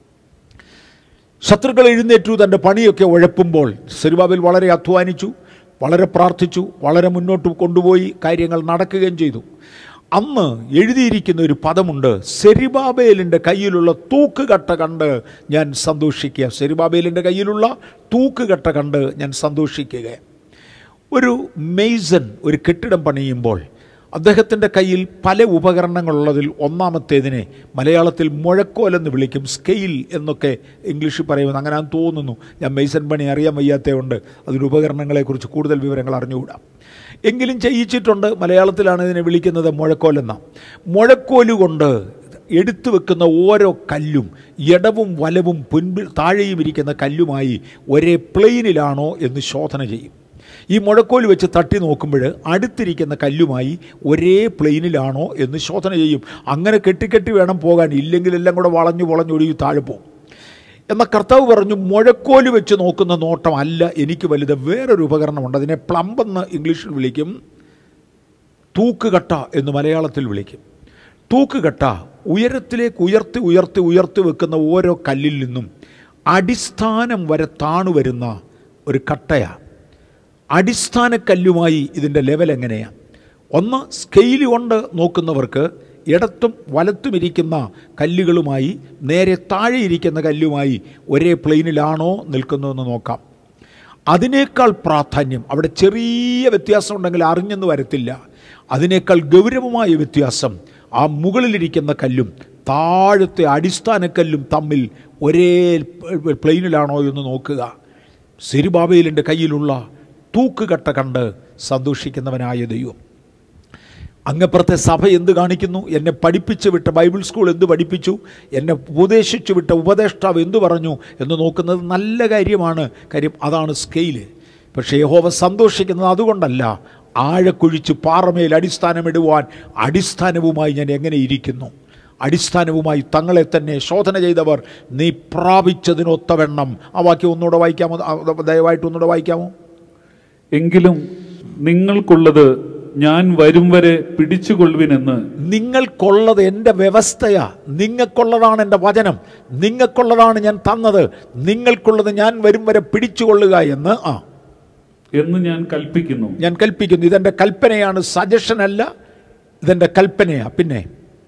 ശത്രുക്കൾ എഴുന്നേറ്റു, തൻ്റെ പണിയൊക്കെ ഉഴപ്പുമ്പോൾ സെരുബാബേൽ വളരെ അധ്വാനിച്ചു, വളരെ പ്രാർത്ഥിച്ചു, വളരെ മുന്നോട്ട് കൊണ്ടുപോയി കാര്യങ്ങൾ നടക്കുകയും ചെയ്തു. അന്ന് എഴുതിയിരിക്കുന്ന ഒരു പദമുണ്ട്, സെരുബാബേലിൻ്റെ കയ്യിലുള്ള തൂക്കുകട്ട കണ്ട് ഞാൻ സന്തോഷിക്കുക. സെരുബാബേലിൻ്റെ കയ്യിലുള്ള തൂക്കുകട്ട കണ്ട് ഞാൻ സന്തോഷിക്കുക. ഒരു മെയ്സൺ ഒരു കെട്ടിടം പണിയുമ്പോൾ അദ്ദേഹത്തിൻ്റെ കയ്യിൽ പല ഉപകരണങ്ങളുള്ളതിൽ ഒന്നാമത്തേതിനെ മലയാളത്തിൽ മുഴക്കോലെന്ന് വിളിക്കും, സ്കെയിൽ എന്നൊക്കെ ഇംഗ്ലീഷിൽ പറയുമെന്ന് അങ്ങനെ തോന്നുന്നു. ഞാൻ മെയ്സൺ പണി അറിയാൻ വയ്യാത്തതുകൊണ്ട് അതിൻ്റെ ഉപകരണങ്ങളെക്കുറിച്ച് കൂടുതൽ വിവരങ്ങൾ അറിഞ്ഞുകൂടാ. എങ്കിലും ചെയ്യിച്ചിട്ടുണ്ട്. മലയാളത്തിലാണ് ഇതിനെ വിളിക്കുന്നത് മുഴക്കോലെന്ന. മുഴക്കോല് കൊണ്ട് എടുത്തു വെക്കുന്ന ഓരോ കല്ലും ഇടവും വലവും പിൻപിൽ താഴെയും ഇരിക്കുന്ന കല്ലുമായി ഒരേ പ്ലെയിനിലാണോ എന്ന് ശോധന ചെയ്യും. ഈ മുഴക്കോല് വെച്ച് തട്ടി നോക്കുമ്പോൾ അടുത്തിരിക്കുന്ന കല്ലുമായി ഒരേ പ്ലെയിനിലാണോ എന്ന് ശോധന ചെയ്യും. അങ്ങനെ കെട്ടിക്കെട്ടി വേണം പോകാൻ, ഇല്ലെങ്കിൽ എല്ലാം കൂടെ വളഞ്ഞു വളഞ്ഞൊഴുകി താഴെ പോകും. എന്നാൽ കർത്താവ് പറഞ്ഞു, മുഴക്കോല് വെച്ച് നോക്കുന്ന നോട്ടം അല്ല എനിക്ക് വലുത്, വേറൊരു ഉപകരണമുണ്ട്. അതിനെ പ്ലംബെന്ന് ഇംഗ്ലീഷിൽ വിളിക്കും, തൂക്കുകട്ട എന്ന് മലയാളത്തിൽ വിളിക്കും. തൂക്കുകട്ട ഉയരത്തിലേക്ക് ഉയർത്തി ഉയർത്തി ഉയർത്തി വെക്കുന്ന ഓരോ കല്ലിൽ നിന്നും അടിസ്ഥാനം വരെ താണു വരുന്ന ഒരു കട്ടയാണ്. അടിസ്ഥാന കല്ലുമായി ഇതിൻ്റെ ലെവൽ എങ്ങനെയാണ്? ഒന്ന്, സ്കെയിൽ കൊണ്ട് നോക്കുന്നവർക്ക് ഇടത്തും വലത്തും ഇരിക്കുന്ന കല്ലുകളുമായി നേരെ താഴെ ഇരിക്കുന്ന കല്ലുമായി ഒരേ പ്ലെയിനിലാണോ നിൽക്കുന്നതെന്ന് നോക്കാം. അതിനേക്കാൾ പ്രാധാന്യം, അവിടെ ചെറിയ വ്യത്യാസം ഉണ്ടെങ്കിൽ അറിഞ്ഞെന്ന് വരത്തില്ല, അതിനേക്കാൾ ഗൗരവമായ വ്യത്യാസം ആ മുകളിലിരിക്കുന്ന കല്ലും താഴത്തെ അടിസ്ഥാനക്കല്ലും തമ്മിൽ ഒരേ പ്ലെയിനിലാണോ എന്ന് നോക്കുക. സെരുബാബേലിൻ്റെ കയ്യിലുള്ള തൂക്കുകട്ട കണ്ട് സന്തോഷിക്കുന്നവനായ ദൈവം. അങ്ങപ്പുറത്തെ സഭ എന്ത് കാണിക്കുന്നു? എന്നെ പഠിപ്പിച്ചു വിട്ട ബൈബിൾ സ്കൂൾ എന്ത് പഠിപ്പിച്ചു? എന്നെ ഉപദേശിച്ചു വിട്ട ഉപദേഷ്ടാവ് എന്തു പറഞ്ഞു എന്ന് നോക്കുന്നത് നല്ല കാര്യമാണ്. കാര്യം അതാണ് സ്കെയില്. പക്ഷേ യഹോവ സന്തോഷിക്കുന്നത് അതുകൊണ്ടല്ല. ആഴക്കുഴിച്ച് പാറമേൽ അടിസ്ഥാനമിടുവാൻ അടിസ്ഥാനവുമായി ഞാൻ എങ്ങനെ ഇരിക്കുന്നു, അടിസ്ഥാനവുമായി തങ്ങളെ തന്നെ ശോധന ചെയ്തവർ നീ പ്രാപിച്ചതിനൊത്തവണ്ണം. ആ വാക്യം ഒന്നുകൂടെ വായിക്കാമോ? ദയവായിട്ട് ഒന്നുകൂടെ വായിക്കാമോ? എങ്കിലും നിങ്ങൾക്കുള്ളത് ഞാൻ വരും വരെ പിടിച്ചുകൊള്ളുവിനെന്ന്. നിങ്ങൾക്കുള്ളത് എൻ്റെ വ്യവസ്ഥയാ, നിങ്ങൾക്കുള്ളതാണ് എൻ്റെ വചനം, നിങ്ങൾക്കുള്ളതാണ് ഞാൻ തന്നത്, നിങ്ങൾക്കുള്ളത് ഞാൻ വരും വരെ പിടിച്ചുകൊള്ളുക എന്ന്. ആ എന്ന് ഞാൻ കൽപ്പിക്കുന്നു. ഞാൻ കൽപ്പിക്കുന്നു. ഇതെന്റെ കൽപ്പനയാണ്, സജഷൻ അല്ല, ഇതെന്റെ കൽപ്പനയാ. പിന്നെ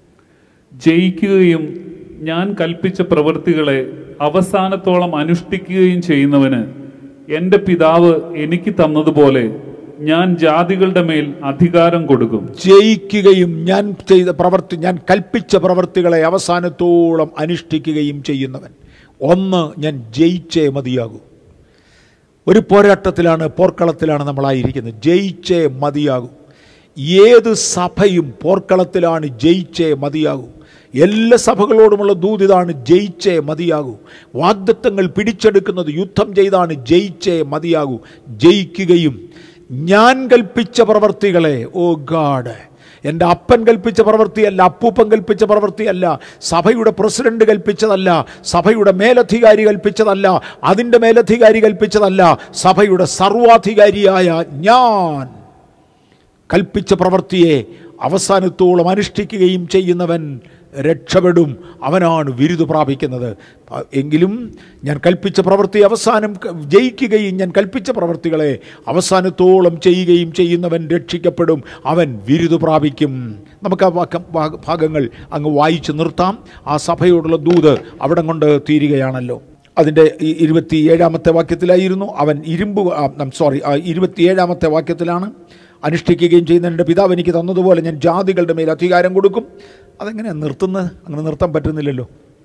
ജയിക്കുകയും ഞാൻ കൽപ്പിച്ച പ്രവൃത്തികളെ അവസാനത്തോളം അനുഷ്ഠിക്കുകയും ചെയ്യുന്നവന് എൻ്റെ പിതാവ് എനിക്ക് തന്നതുപോലെ ഞാൻ ജാതികളുടെ മേൽ അധികാരം കൊടുക്കും. ജയിക്കുകയും ഞാൻ ചെയ്ത പ്രവൃത്തി, ഞാൻ കൽപ്പിച്ച പ്രവൃത്തികളെ അവസാനത്തോളം അനുഷ്ഠിക്കുകയും ചെയ്യുന്നവൻ. ഒന്ന്, ഞാൻ ജയിച്ചേ മതിയാകൂ. ഒരു പോരാട്ടത്തിലാണ്, പോർക്കളത്തിലാണ് നമ്മളായിരിക്കുന്നത്. ജയിച്ചേ മതിയാകൂ. ഏത് സഭയും പോർക്കളത്തിലാണ്, ജയിച്ചേ മതിയാകൂ. എല്ലാ സഭകളോടുമുള്ള ദൂത് ഇതാണ്, ജയിച്ചേ മതിയാകൂ. വാഗ്ദത്തങ്ങൾ പിടിച്ചെടുക്കുന്നത് യുദ്ധം ചെയ്താണ്, ജയിച്ചേ മതിയാകൂ. ജയിക്കുകയും ഞാൻ കൽപ്പിച്ച പ്രവൃത്തികളെ, ഓ ഗാഡ്, എൻ്റെ അപ്പൻ കൽപ്പിച്ച പ്രവൃത്തിയല്ല, അപ്പൂപ്പൻ കൽപ്പിച്ച പ്രവൃത്തിയല്ല, സഭയുടെ പ്രസിഡന്റ് കൽപ്പിച്ചതല്ല, സഭയുടെ മേലധികാരി കൽപ്പിച്ചതല്ല, അതിൻ്റെ മേലധികാരി കൽപ്പിച്ചതല്ല, സഭയുടെ സർവാധികാരിയായ ഞാൻ കൽപ്പിച്ച പ്രവൃത്തിയെ അവസാനത്തോളം അനുഷ്ഠിക്കുകയും ചെയ്യുന്നവൻ രക്ഷപ്പെടും. അവനാണ് വിരുദ് പ്രാപിക്കുന്നത്. എങ്കിലും ഞാൻ കൽപ്പിച്ച പ്രവൃത്തി അവസാനം ജയിക്കുകയും ഞാൻ കൽപ്പിച്ച പ്രവൃത്തികളെ അവസാനത്തോളം ചെയ്യുകയും ചെയ്യുന്നവൻ രക്ഷിക്കപ്പെടും, അവൻ വിരുദ് പ്രാപിക്കും. നമുക്ക് ആ ഭാഗങ്ങൾ അങ്ങ് വായിച്ച് നിർത്താം. ആ സഭയോടുള്ള ദൂത് അവിടം കൊണ്ട് തീരുകയാണല്ലോ. അതിൻ്റെ ഇരുപത്തി ഏഴാമത്തെ വാക്യത്തിലായിരുന്നു. അവൻ ഇരുമ്പ് സോറി ഇരുപത്തിയേഴാമത്തെ വാക്യത്തിലാണ്. അനുഷ്ഠിക്കുകയും ചെയ്യുന്ന എൻ്റെ പിതാവ് എനിക്ക് തന്നതുപോലെ ഞാൻ ജാതികളുടെ മേൽ അധികാരം കൊടുക്കും. അതെങ്ങനെയാണ് നിർത്തുന്നത്? അങ്ങനെ നിർത്താൻ പറ്റുന്നില്ലല്ലോ.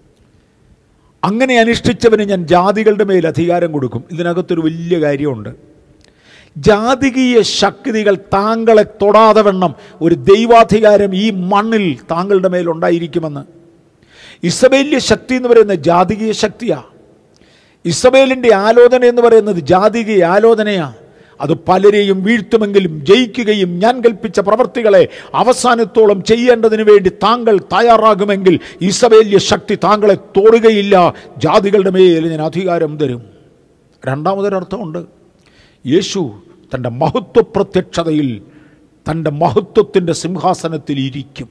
അങ്ങനെ അനുഷ്ഠിച്ചവന് ഞാൻ ജാതികളുടെ മേൽ അധികാരം കൊടുക്കും. ഇതിനകത്തൊരു വലിയ കാര്യമുണ്ട്. ജാതികീയ ശക്തികൾ താങ്കളെ തൊടാതെ വണ്ണം ഒരു ദൈവാധികാരം ഈ മണ്ണിൽ താങ്കളുടെ മേലുണ്ടായിരിക്കുമെന്ന്. ഇസബേലിയ ശക്തി എന്ന് പറയുന്നത് ജാതികീയ ശക്തിയാണ്. ഇസബേലിൻ്റെ ആലോചന എന്ന് പറയുന്നത് ജാതികീയ ആലോചനയാണ്. അത് പലരെയും വീഴ്ത്തുമെങ്കിലും ജയിക്കുകയും ഞാൻ കൽപ്പിച്ച പ്രവൃത്തികളെ അവസാനത്തോളം ചെയ്യേണ്ടതിന് വേണ്ടി താങ്കൾ തയ്യാറാകുമെങ്കിൽ ഇസബേലിയ ശക്തി താങ്കളെ തൊടുകയില്ല. ജാതികളുടെ മേൽ ഞാൻ അധികാരം തരും. രണ്ടാമതൊരർത്ഥമുണ്ട്. യേശു തൻ്റെ മഹത്വ പ്രത്യക്ഷതയിൽ തൻ്റെ മഹത്വത്തിൻ്റെ സിംഹാസനത്തിൽ ഇരിക്കും.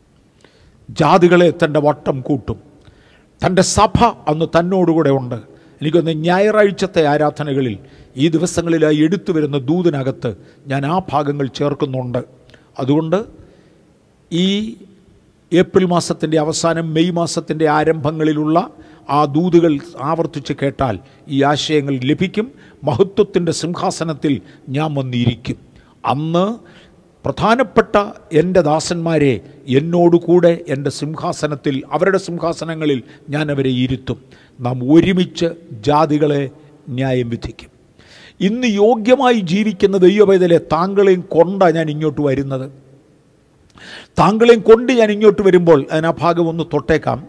ജാതികളെ തൻ്റെ വട്ടം കൂട്ടും. തൻ്റെ സഭ അന്ന് തന്നോടുകൂടെ ഉണ്ട്. എനിക്കൊന്ന് ഞായറാഴ്ചത്തെ ആരാധനകളിൽ ഈ ദിവസങ്ങളിലായി എടുത്തു വരുന്ന ദൂതിനകത്ത് ഞാൻ ആ ഭാഗങ്ങൾ ചേർക്കുന്നുണ്ട്. അതുകൊണ്ട് ഈ ഏപ്രിൽ മാസത്തിൻ്റെ അവസാനം മെയ് മാസത്തിൻ്റെ ആരംഭങ്ങളിലുള്ള ആ ദൂതുകൾ ആവർത്തിച്ച് കേട്ടാൽ ഈ ആശയങ്ങൾ ലഭിക്കും. മഹത്വത്തിൻ്റെ സിംഹാസനത്തിൽ ഞാൻ വന്നിരിക്കും. അന്ന് പ്രധാനപ്പെട്ട എൻ്റെ ദാസന്മാരെ എന്നോടുകൂടെ എൻ്റെ സിംഹാസനത്തിൽ, അവരുടെ സിംഹാസനങ്ങളിൽ ഞാൻ അവരെ ഇരുത്തും. നാം ഒരുമിച്ച് ജാതികളെ ന്യായം വിധിക്കും. ഇന്ന് യോഗ്യമായി ജീവിക്കുന്ന ദൈവപൈതലെ, താങ്കളെയും കൊണ്ടാണ് ഞാൻ ഇങ്ങോട്ട് വരുന്നത്. താങ്കളെയും കൊണ്ട് ഞാൻ ഇങ്ങോട്ട് വരുമ്പോൾ അതിനാ ഭാഗം ഒന്ന് തൊട്ടേക്കാം.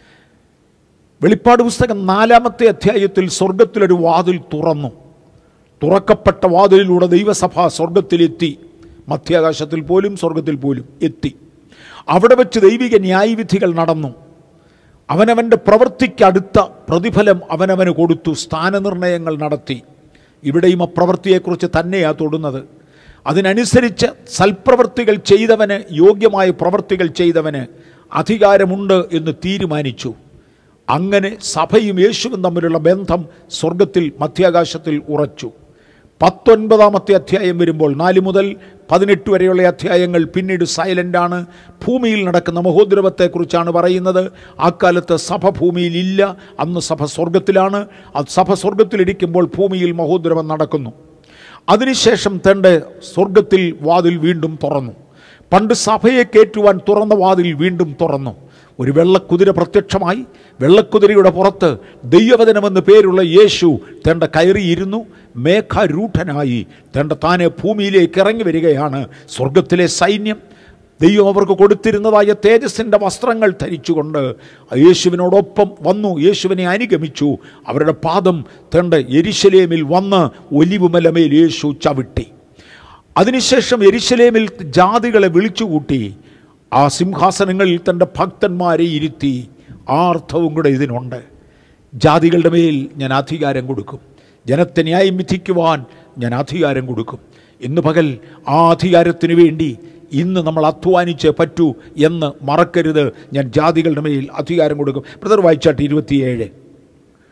വെളിപ്പാട് പുസ്തകം നാലാമത്തെ അധ്യായത്തിൽ സ്വർഗത്തിലൊരു വാതിൽ തുറന്നു. തുറക്കപ്പെട്ട വാതിലിലൂടെ ദൈവസഭ സ്വർഗത്തിലെത്തി. മധ്യാകാശത്തിൽ പോലും സ്വർഗത്തിൽ പോലും എത്തി. അവിടെ വെച്ച് ദൈവിക ന്യായവിധികൾ നടന്നു. അവനവൻ്റെ പ്രവൃത്തിക്കടുത്ത പ്രതിഫലം അവനവന് കൊടുത്തു. സ്ഥാനനിർണയങ്ങൾ നടത്തി. ഇവിടെയും അപ്രവൃത്തിയെക്കുറിച്ച് തന്നെയാണ് തൊടുന്നത്. അതിനനുസരിച്ച് സൽപ്രവൃത്തികൾ ചെയ്തവന്, യോഗ്യമായ പ്രവൃത്തികൾ ചെയ്തവന് അധികാരമുണ്ട് എന്ന് തീരുമാനിച്ചു. അങ്ങനെ സഭയും യേശുവും തമ്മിലുള്ള ബന്ധം സ്വർഗത്തിൽ മധ്യാകാശത്തിൽ ഉറച്ചു. പത്തൊൻപതാമത്തെ അധ്യായം വരുമ്പോൾ നാല് മുതൽ പതിനെട്ട് വരെയുള്ള അധ്യായങ്ങൾ പിന്നീട് സൈലൻ്റാണ്. ഭൂമിയിൽ നടക്കുന്ന മഹോദ്രവത്തെക്കുറിച്ചാണ് പറയുന്നത്. ആ കാലത്ത് സഭ ഭൂമിയിലില്ല. അന്ന് സഭ സ്വർഗത്തിലാണ്. അത് സഭ സ്വർഗത്തിലിരിക്കുമ്പോൾ ഭൂമിയിൽ മഹോദ്രവം നടക്കുന്നു. അതിനുശേഷം തൻ്റെ സ്വർഗത്തിൽ വാതിൽ വീണ്ടും തുറന്നു. പണ്ട് സഭയെ കയറ്റുവാൻ തുറന്ന വാതിൽ വീണ്ടും തുറന്നു. ഒരു വെള്ളക്കുതിര പ്രത്യക്ഷമായി. വെള്ളക്കുതിരയുടെ പുറത്ത് ദൈവവചനമെന്ന് പേരുള്ള യേശു തൻ്റെ കയറിയിരുന്നു. മേഘാരൂഢനായി തൻ്റെ താനെ ഭൂമിയിലേക്ക് ഇറങ്ങി വരികയാണ്. സ്വർഗത്തിലെ സൈന്യം ദൈവം അവർക്ക് കൊടുത്തിരുന്നതായ തേജസ്സിൻ്റെ വസ്ത്രങ്ങൾ ധരിച്ചുകൊണ്ട് യേശുവിനോടൊപ്പം വന്നു. യേശുവിനെ അനുഗമിച്ചു. അവരുടെ പാദം തൻ്റെ യെരുശലേമിൽ വന്ന് ഒലിവുമലമേൽ യേശു ചവിട്ടി. അതിനുശേഷം യെരുശലേമിൽ ജാതികളെ വിളിച്ചുകൂട്ടി. ആ സിംഹാസനങ്ങളിൽ തൻ്റെ ഭക്തന്മാരെ ഇരുത്തി. ആ അർത്ഥവും കൂടെ ഇതിനുണ്ട്. ജാതികളുടെ മേൽ ഞാൻ അധികാരം കൊടുക്കും. ജനത്തെ ന്യായം വിധിക്കുവാൻ ഞാൻ അധികാരം കൊടുക്കും. ഇന്ന് പകൽ ആ അധികാരത്തിന് വേണ്ടി ഇന്ന് നമ്മൾ അധ്വാനിച്ച് പറ്റൂ എന്ന് മറക്കരുത്. ഞാൻ ജാതികളുടെ മേൽ അധികാരം കൊടുക്കും. ബ്രദർ വായിച്ചാട്ട് ഇരുപത്തിയേഴ്.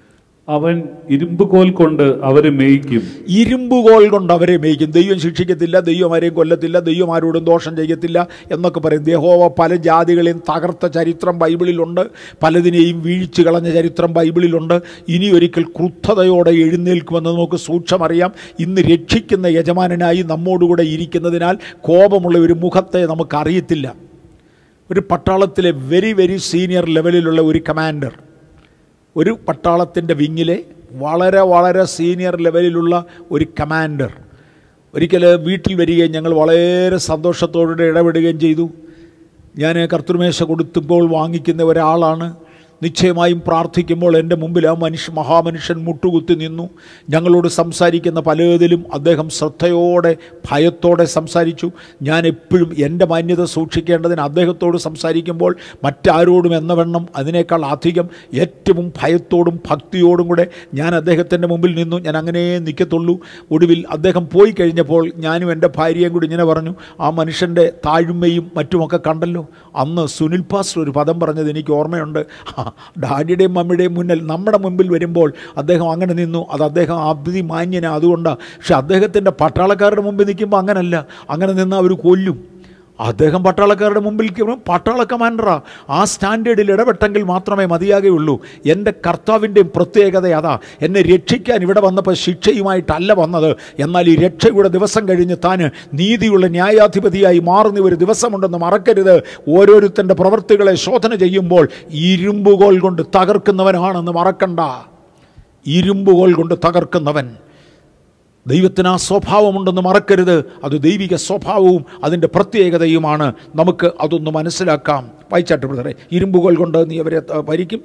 അവൻ ഇരുമ്പുകോൽ കൊണ്ട് അവരെ മേയ്ക്കും. ഇരുമ്പുകോൽ കൊണ്ട് അവരെ മേയ്ക്കും. ദൈവം ശിക്ഷിക്കത്തില്ല, ദൈവം ആരെയും കൊല്ലത്തില്ല, ദൈവം ആരോടും ദോഷം ചെയ്യത്തില്ല എന്നൊക്കെ പറയും. യഹോവ പല ജാതികളെയും തകർത്ത ചരിത്രം ബൈബിളിലുണ്ട്, പലതിനെയും വീഴ്ച കളഞ്ഞ ചരിത്രം ബൈബിളിലുണ്ട്. ഇനി ഒരിക്കൽ ക്രുദ്ധതയോടെ എഴുന്നേൽക്കുമെന്ന് നമുക്ക് സൂക്ഷ്മറിയാം. ഇന്ന് രക്ഷിക്കുന്ന യജമാനനായി നമ്മോടുകൂടെ ഇരിക്കുന്നതിനാൽ കോപമുള്ള ഒരു മുഖത്തെ നമുക്കറിയത്തില്ല. ഒരു പട്ടാളത്തിലെ വെരി വെരി സീനിയർ ലെവലിലുള്ള ഒരു കമാൻഡർ, ഒരു പട്ടാളത്തിൻ്റെ വിങ്ങിലെ വളരെ വളരെ സീനിയർ ലെവലിലുള്ള ഒരു കമാൻഡർ ഒരിക്കൽ വീട്ടിൽ വരികയും ഞങ്ങൾ വളരെ സന്തോഷത്തോടെ ഇടപെടുകയും ചെയ്തു. ഞാൻ കർത്തൃമേശ കൊടുത്തുമ്പോൾ വാങ്ങിക്കുന്ന ഒരാളാണ്. നിശ്ചയമായും പ്രാർത്ഥിക്കുമ്പോൾ എൻ്റെ മുമ്പിൽ ആ മനുഷ്യ മഹാമനുഷ്യൻ മുട്ടുകുത്തി നിന്നു. ഞങ്ങളോട് സംസാരിക്കുന്ന പലതിലും അദ്ദേഹം ശ്രദ്ധയോടെ ഭയത്തോടെ സംസാരിച്ചു. ഞാൻ എപ്പോഴും എൻ്റെ മാന്യത സൂക്ഷിക്കേണ്ടതിന് അദ്ദേഹത്തോട് സംസാരിക്കുമ്പോൾ മറ്റാരോടും എന്ന വണ്ണം അതിനേക്കാൾ അധികം ഏറ്റവും ഭയത്തോടും ഭക്തിയോടും കൂടെ ഞാൻ അദ്ദേഹത്തിൻ്റെ മുമ്പിൽ നിന്നു. ഞാൻ അങ്ങനെ നിൽക്കത്തുള്ളൂ. ഒടുവിൽ അദ്ദേഹം പോയി കഴിഞ്ഞപ്പോൾ ഞാനും എൻ്റെ ഭാര്യയും കൂടി ഇങ്ങനെ പറഞ്ഞു, ആ മനുഷ്യൻ്റെ താഴ്മയും മറ്റുമൊക്കെ കണ്ടല്ലോ. അന്ന് സുനിൽ പാസ്റ്റർ ഒരു പദം പറഞ്ഞത് എനിക്ക് ഓർമ്മയുണ്ട്. ഡാഡിയുടെയും മമ്മിയുടെയും മുന്നിൽ നമ്മുടെ മുമ്പിൽ വരുമ്പോൾ അദ്ദേഹം അങ്ങനെ നിന്നു. അത് അദ്ദേഹം അഭിമാന്യനാണ്, അതുകൊണ്ടാണ്. പക്ഷെ അദ്ദേഹത്തിൻ്റെ പട്ടാളക്കാരുടെ മുമ്പിൽ നിൽക്കുമ്പോൾ അങ്ങനല്ല. അങ്ങനെ നിന്ന് അവർ കൊല്ലും. അദ്ദേഹം പട്ടാളക്കാരുടെ മുമ്പിൽ പട്ടാള കമാൻഡറാ. ആ സ്റ്റാൻഡേർഡിൽ ഇടപെട്ടെങ്കിൽ മാത്രമേ മതിയാകുകയുള്ളൂ. എൻ്റെ കർത്താവിൻ്റെയും പ്രത്യേകത അതാ. എന്നെ രക്ഷിക്കാൻ ഇവിടെ വന്നപ്പോൾ ശിക്ഷയുമായിട്ടല്ല വന്നത്. എന്നാൽ ഈ രക്ഷയുടെ ദിവസം കഴിഞ്ഞ് താൻ നീതിയുള്ള ന്യായാധിപതിയായി മാറുന്ന ഒരു ദിവസമുണ്ടെന്ന് മറക്കരുത്. ഓരോരുത്തൻ്റെ പ്രവൃത്തികളെ ശോധന ചെയ്യുമ്പോൾ ഇരുമ്പുകോൽ കൊണ്ട് തകർക്കുന്നവനാണെന്ന് മറക്കണ്ട. ഇരുമ്പുകോൽ കൊണ്ട് തകർക്കുന്നവൻ. ദൈവത്തിന് ആ സ്വഭാവമുണ്ടെന്ന് മറക്കരുത്. അത് ദൈവിക സ്വഭാവവും അതിൻ്റെ പ്രത്യേകതയുമാണ്. നമുക്ക് അതൊന്ന് മനസ്സിലാക്കാം. വായിച്ചാട്ട് ബ്രദറെ, ഇരുമ്പുകോൽ കൊണ്ട് നീ അവരെ ഭരിക്കും.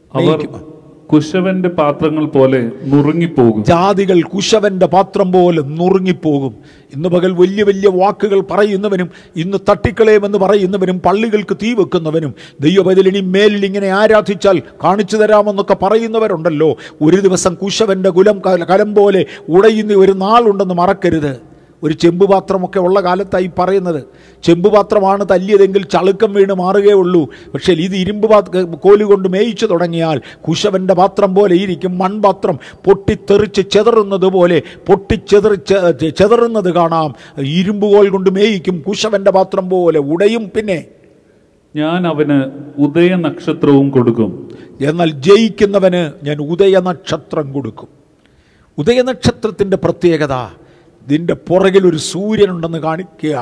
കുശവന്റെ പാത്രങ്ങൾ പോലെ നുറുങ്ങിപ്പോകും. ജാതികൾ കുശവന്റെ പാത്രം പോലെ നുറുങ്ങിപ്പോകും. ഇന്ന് പകൽ വലിയ വലിയ വാക്കുകൾ പറയുന്നവനും ഇന്ന് തട്ടിക്കളയുമെന്ന് പറയുന്നവനും പള്ളികൾക്ക് തീ വെക്കുന്നവനും ദൈവബദലിനി മേലിൽ ഇങ്ങനെ ആരാധിച്ചാൽ കാണിച്ചു തരാമെന്നൊക്കെ പറയുന്നവരുണ്ടല്ലോ. ഒരു ദിവസം കുശവന്റെ കുലം കലം പോലെ ഉടയുന്ന ഒരു നാളുണ്ടെന്ന് മറക്കരുത്. ഒരു ചെമ്പുപാത്രമൊക്കെ ഉള്ള കാലത്തായി പറയുന്നത്. ചെമ്പുപാത്രമാണ് തല്ലിയതെങ്കിൽ ചളുക്കം വീണ് മാറുകയേ ഉള്ളൂ. പക്ഷേ ഇത് ഇരുമ്പ് പാത്ര കോലുകൊണ്ട് മേയിച്ചു തുടങ്ങിയാൽ കുശവൻ്റെ പാത്രം പോലെ ഇരിക്കും. മൺപാത്രം പൊട്ടിത്തെറിച്ച് ചെതറുന്നത് പോലെ പൊട്ടിച്ചെതറി ചെതറുന്നത് കാണാം. ഇരുമ്പ് കോൽ കൊണ്ട് മേയിക്കും. കുശവൻ്റെ പാത്രം പോലെ ഉടയും. പിന്നെ ഞാൻ അവന് ഉദയ നക്ഷത്രവും കൊടുക്കും. എന്നാൽ ജയിക്കുന്നവന് ഞാൻ ഉദയ നക്ഷത്രം കൊടുക്കും. ഉദയനക്ഷത്രത്തിൻ്റെ പ്രത്യേകത, ഇതിൻ്റെ പുറകിൽ ഒരു സൂര്യനുണ്ടെന്ന് കാണിക്കുക.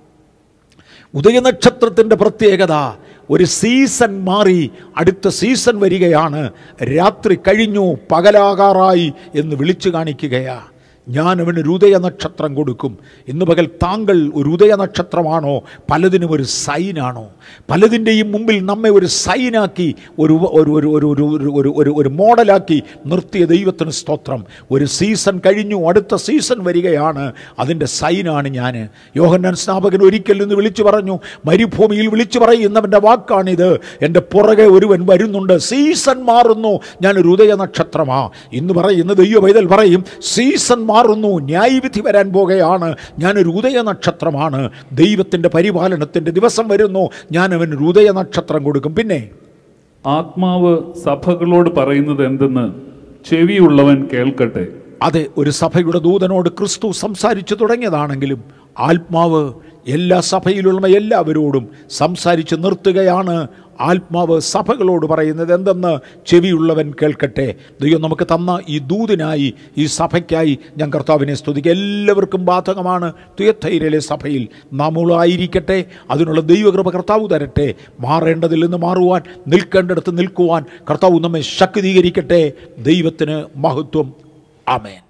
ഉദയനക്ഷത്രത്തിൻ്റെ പ്രത്യേകത, ഒരു സീസൺ മാറി അടുത്ത സീസൺ വരികയാണ്. രാത്രി കഴിഞ്ഞു, പകലാകാറായി എന്ന് വിളിച്ചു കാണിക്കുകയാ. ഞാൻ അവനൊരു ഉദയ നക്ഷത്രം കൊടുക്കും. ഇന്ന് പകൽ താങ്കൾ ഒരു ഉദയ നക്ഷത്രമാണോ? പലതിനും ഒരു സൈനാണോ? പലതിൻ്റെയും മുമ്പിൽ നമ്മെ ഒരു സൈനാക്കി ഒരു ഒരു ഒരു ഒരു ഒരു ഒരു ഒരു മോഡലാക്കി നിർത്തിയ ദൈവത്തിന് സ്തോത്രം. ഒരു സീസൺ കഴിഞ്ഞു, അടുത്ത സീസൺ വരികയാണ്. അതിൻ്റെ സൈനാണ് ഞാൻ. യോഹന്നാൻ സ്നാപകൻ ഒരിക്കൽ നിന്ന് വിളിച്ചു പറഞ്ഞു, മരുഭൂമിയിൽ വിളിച്ചു പറയുന്നവൻ്റെ വാക്കാണിത്, എൻ്റെ പുറകെ ഒരുവൻ വരുന്നുണ്ട്, സീസൺ മാറുന്നു, ഞാനൊരു ഉദയ നക്ഷത്രമാ. ഇന്ന് പറയുന്ന ദൈവ പൈതൽ പറയും, സീസൺ മാറുന്നു, ന്യായവിധി വരാൻ പോകുകയാണ്, ഞാനൊരു ഉദയ നക്ഷത്രമാണ്. ദൈവത്തിൻ്റെ പരിപാലനത്തിൻ്റെ ദിവസം വരുന്നു, ഞാൻ അവന് ഉദയ നക്ഷത്രം കൊടുക്കും. പിന്നെ ആത്മാവ് സഭകളോട് പറയുന്നത് എന്തെന്ന് ചെവിയുള്ളവൻ കേൾക്കട്ടെ. അതെ, ഒരു സഭയുടെ ദൂതനോട് ക്രിസ്തു സംസാരിച്ചു തുടങ്ങിയതാണെങ്കിലും ആത്മാവ് എല്ലാ സഭയിലുള്ള എല്ലാവരോടും സംസാരിച്ച് നിർത്തുകയാണ്. ആത്മാവ് സഭകളോട് പറയുന്നത് എന്തെന്ന് ചെവിയുള്ളവൻ കേൾക്കട്ടെ. ദൈവം നമുക്ക് തന്ന ഈ ദൂതിനായി, ഈ സഭയ്ക്കായി ഞാൻ കർത്താവിനെ സ്തുതിക്കുക. എല്ലാവർക്കും ബാധകമാണ്. തുയത്തൈരയിലെ സഭയിൽ നാമുകളായിരിക്കട്ടെ. അതിനുള്ള ദൈവകൃപ കർത്താവ് തരട്ടെ. മാറേണ്ടതിൽ നിന്ന് മാറുവാൻ, നിൽക്കേണ്ടിടത്ത് നിൽക്കുവാൻ കർത്താവ് നമ്മെ ശക്തീകരിക്കട്ടെ. ദൈവത്തിന് മഹത്വം. ആമേൻ.